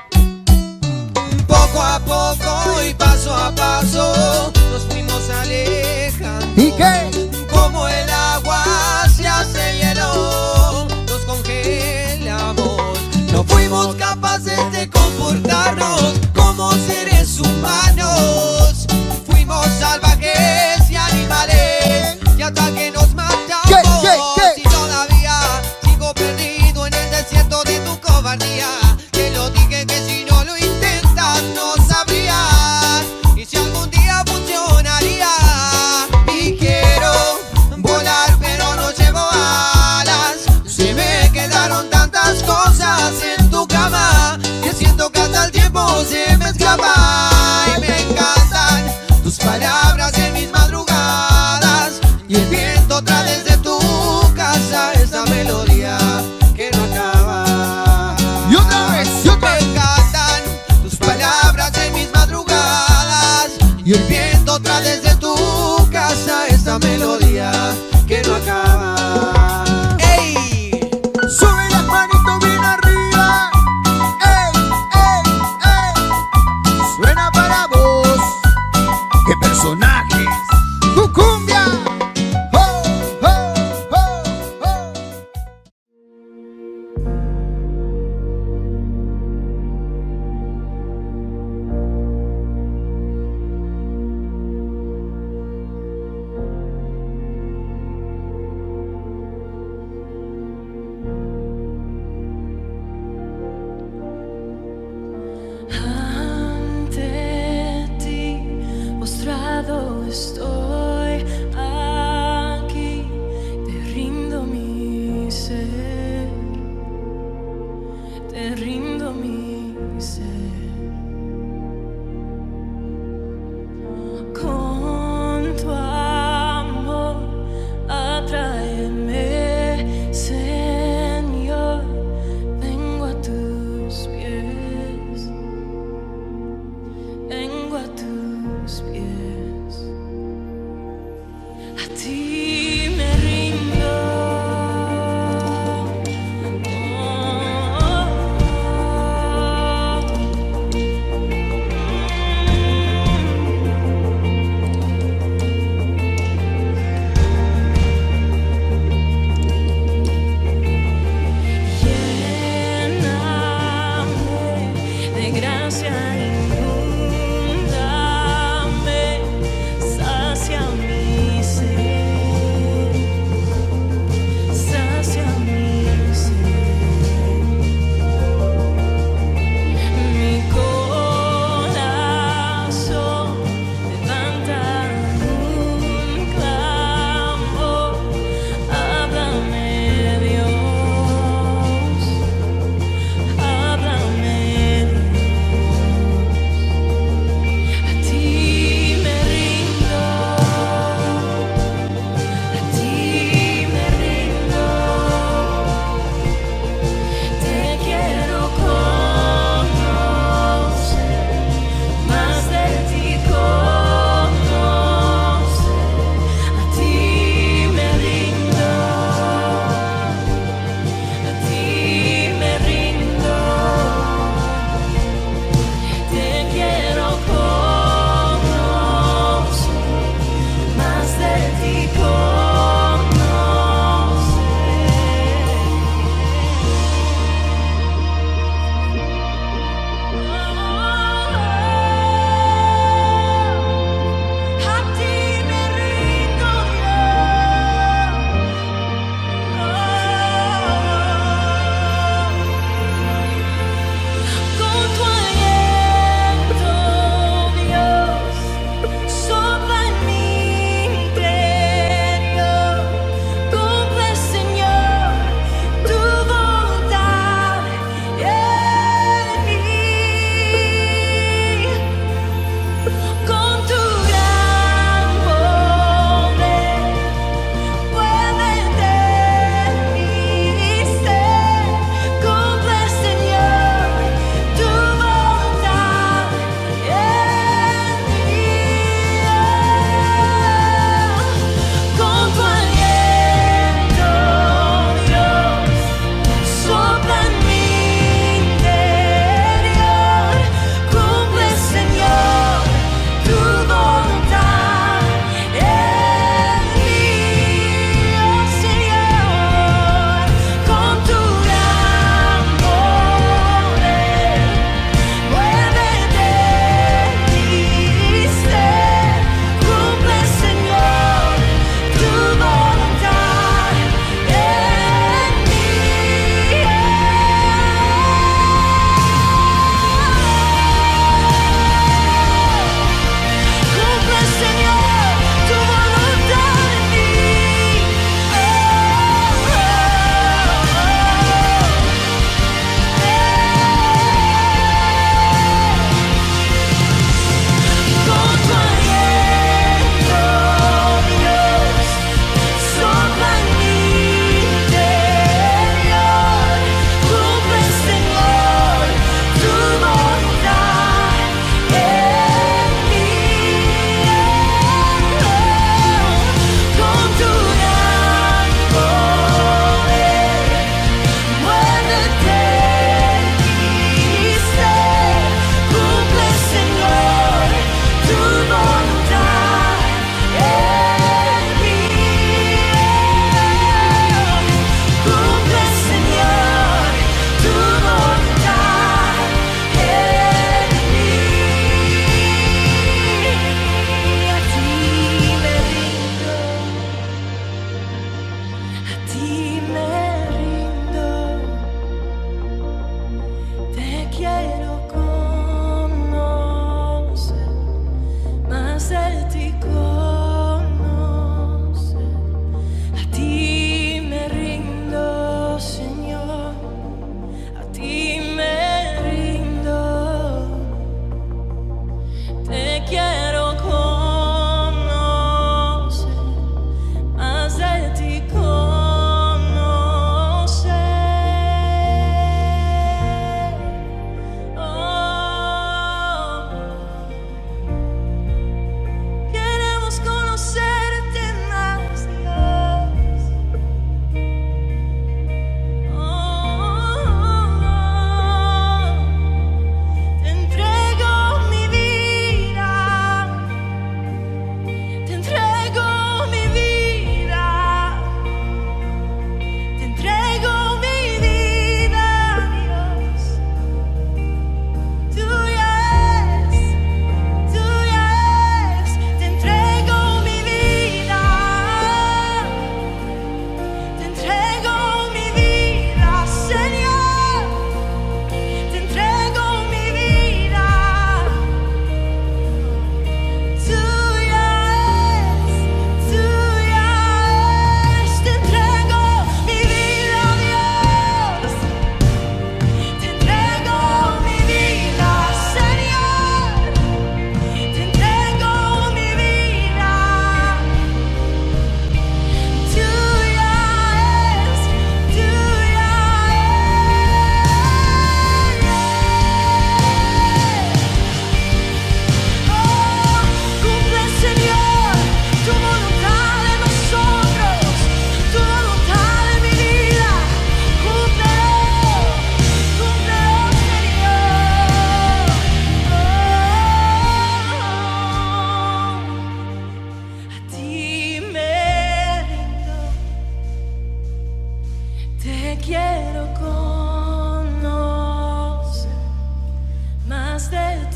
Poco a poco y paso a paso nos fuimos alejando. ¿Y qué? Como el agua se hace hielo, nos congelamos. No fuimos capaces de comportarnos como seres humanos. Fuimos salvajes y animales y hasta que nos matamos. ¿Qué? Y todavía sigo perdido en el desierto de tu cobardía. Te lo dije que si no lo intentas no sabrías. Y si algún día funcionaría. Y quiero volar pero no llevo alas. Se me quedaron tantas cosas en tu cama que siento que hasta el tiempo se me escapa. Y me encantan tus palabras en mis madrugadas y el viento trae desde tu casa esa melodía que no acaba. Y otra vez, y otra Me encantan tus palabras en mis madrugadas y el viento trae desde tu casa esa melodía que no acaba. ¡Ey! Sube las manitos bien arriba. ¡Ey, ey, ey! Suena para vos. ¡Qué personajes! ¡Cucumbia! ¡Oh, oh, oh, oh!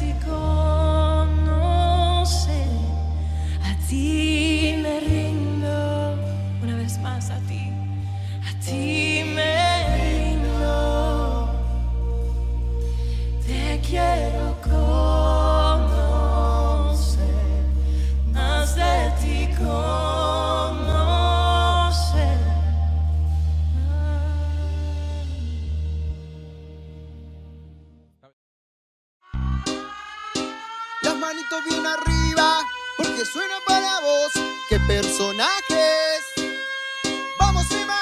ti conocer, a ti me rindo, una vez más a ti me rindo, te quiero conocer, más de ti conocer. Las manitos bien arriba, porque suena para vos. ¡Qué personajes! ¡Vamos, Emma!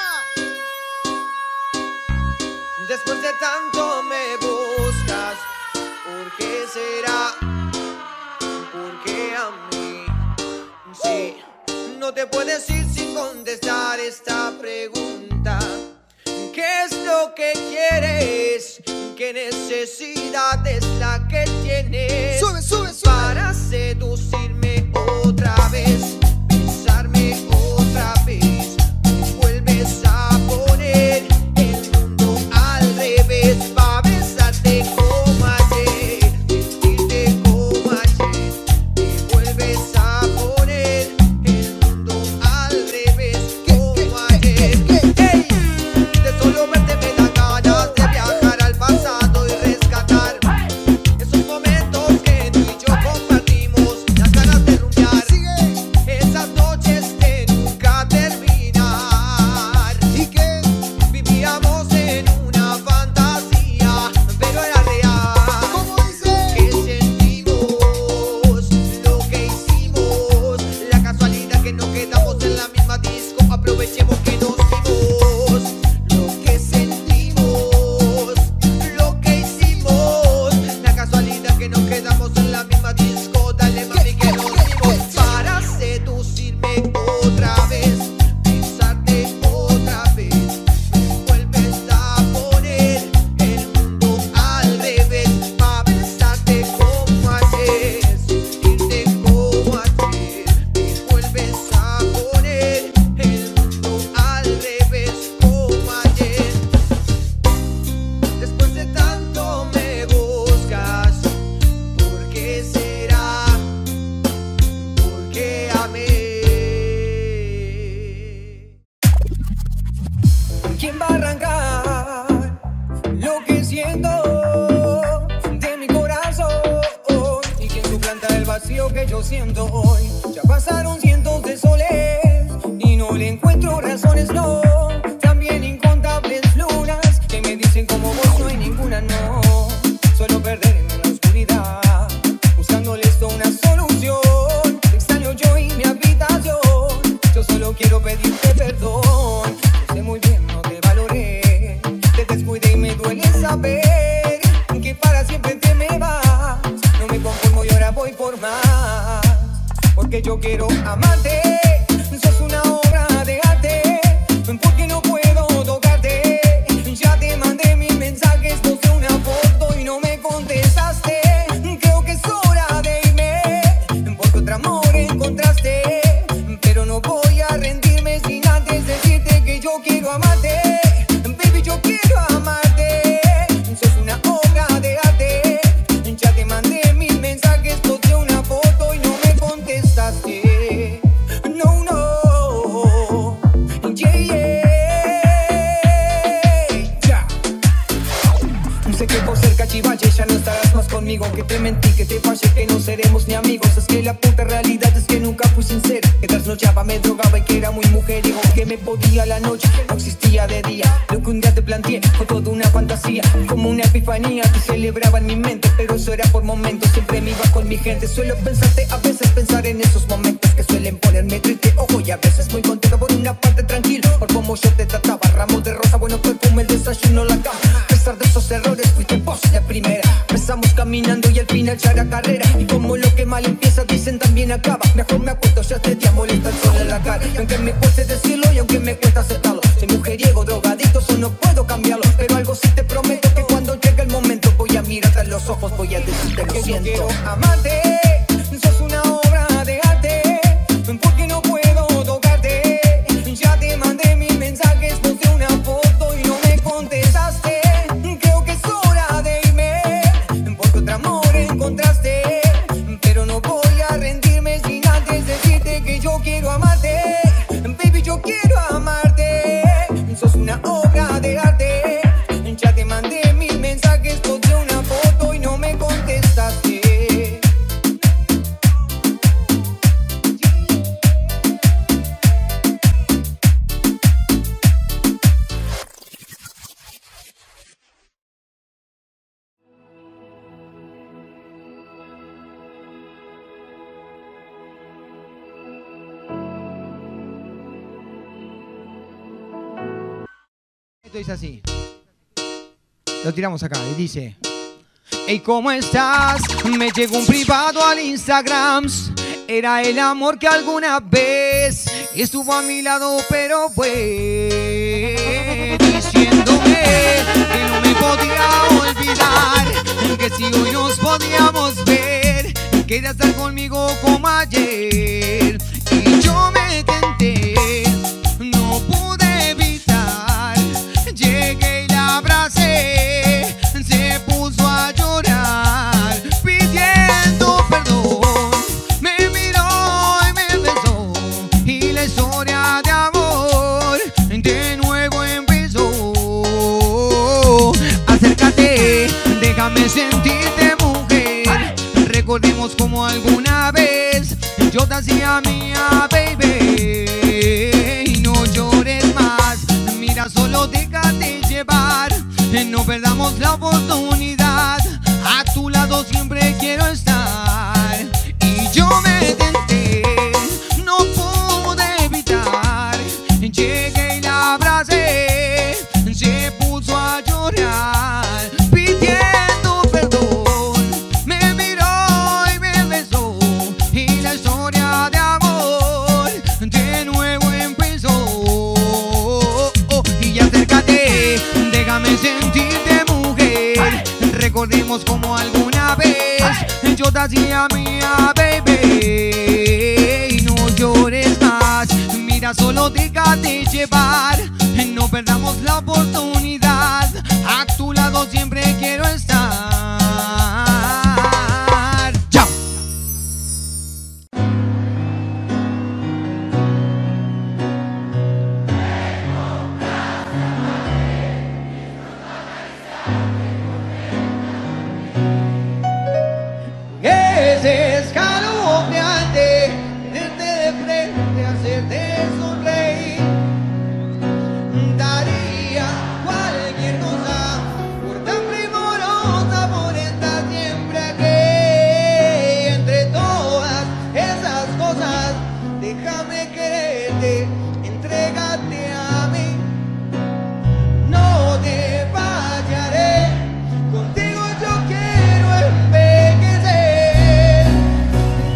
Después de tanto me buscas, ¿por qué será? ¿Por qué a mí? Sí, no te puedes ir sin contestar esta pregunta. ¿Qué es lo que quieres? ¿Qué necesidad es la que tienes? ¡Sube, sube, sube! Para seducirme otra vez, besarme otra vez. Vuelves a poner el mundo al revés, pa' besarte como ayer, vestirte como ayer. Y vuelves a poner el mundo al revés como ayer. ¡Ey! De solo verte me da ganas de viajar al pasado y rescatar esos momentos que tú y yo compartimos, las ganas de rumbear, esas noches que nunca terminar, ¿Y qué? vivíamos en una fantasía, pero era real. ¿Cómo dice? Que sentimos lo que hicimos, la casualidad que nos quedamos en la misma disco, aprovechemos que nos vimos. Lo que sentimos, lo que hicimos, la casualidad que nos quedamos en la misma disco, dale mami que nos vimos. Para seducirme otra vez, besarte otra vez, vuelves a poner el mundo al revés, pa' besarte como ayer, sentirte como ayer. Me vuelves a poner el mundo al revés como ayer. Después de tanto me buscas, ¿por qué será? ¿Por qué amé? ¿Quién va a arrancar lo que siento de mi corazón? ¿Y quién suplanta el vacío que yo siento hoy? Ya pasaron cientos de soles y no le encuentro razones, no. También incontables lunas que me dicen como vos no hay ninguna, no. Solo perderme en la oscuridad, buscándole esto una solución. Te extraño yo y mi habitación, yo solo quiero pedirte perdón. Yo sé muy bien no te valoré, te descuidé y me duele saber que para siempre te me vas. No me conformo y ahora voy por más, porque yo quiero amarte. Sos una obra de arte, porque no puedo tocarte. Ya te mandé mis mensajes, puse una foto y no me contestaste. Creo que es hora de irme, porque otro amor encontraste. Pero no voy a rendirme sin antes decirte que yo quiero amarte. Baby, yo quiero amarte. Sos una obra de arte. Ya te mandé mis mensajes, puse una foto y no me contestaste. No, no. Yeah, yeah. Sé que por ser cachivache ya no estarás más conmigo, que te mentí, que te fallé, que no seremos ni amigos. Es que la puta realidad es que nunca fui sincero, que trasnochaba, me drogaba y que era muy mujeriego, que me podía la noche, no existía de día. Lo que un día te planteé fue toda una fantasía, como una epifanía que celebraba en mi mente, pero eso era por momentos. Siempre me iba con mi gente, suelo pensarte, a veces pensar en esos momentos que suelen ponerme triste, ojo, y a veces muy contento, por una parte tranquilo, por cómo yo te trataba. Ramos de rosa, bueno perfume, el desayuno, la cama. A pesar de esos errores, fuiste vos la primera. Empezamos caminando y al final ya era carrera, y como lo que mal empieza dicen también acaba. Mejor me acuerdo, ya te molesta el sol en la cara. Y aunque me cueste decirlo y aunque me cuesta aceptarlo, soy mujeriego, drogadicto, eso no puedo cambiarlo. Pero algo sí te prometo, que cuando llegue el momento voy a mirarte a los ojos, voy a decirte lo siento. Yo quiero amarte, sos una obra de arte, porque no puedo tocarte. Ya te mandé mis mensajes, puse una foto y no me contestaste. Creo que es hora de irme, porque otro amor encontraste. encontraste. Pero no voy a rendirme sin antes decirte que yo quiero amarte. Baby, yo quiero amarte. Sos una obra de arte. Ya te mandé 1000 mensajes, posté una foto y no me contestaste. Esto dice así. Lo tiramos acá y dice: hey, ¿cómo estás? Me llegó un privado al Instagram. Era el amor que alguna vez estuvo a mi lado, pero fue diciéndome que no me podía olvidar, que si hoy nos podíamos ver, quería estar conmigo como ayer. Y yo me tenté, no pude evitar, llegué y la abracé, se puso a llorar, pidiendo perdón, me miró y me besó, y la historia de amor de nuevo empezó. Acércate, déjame sentirte, mujer, recordemos como alguna vez yo te hacía mía, baby, y no llores más, mira, solo déjate llevar, no perdamos la oportunidad, a tu lado siempre quiero estar. Y yo me tenté, no pude evitar, llegué y la abracé, se puso a llorar, pidiendo perdón, me miró y me besó, y la historia de amor de nuevo empezó. Y acércate, déjame sentirte, mujer, recordemos como alguna vez yo te hacía mía, baby, y no llores más, mira, solo déjate llevar, no perdamos la oportunidad, a tu lado siempre quiero estar. ¡Chao! Ese escalofriante, verte de frente, hacerte sonreír, daría cualquier cosa por tan primorosa, por estar siempre aquí. Entre todas esas cosas, déjame quererte, entrégate a mí, no te fallaré, contigo yo quiero envejecer,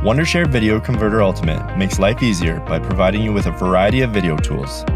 Wondershare Video Converter Ultimate makes life easier by providing you with a variety of video tools.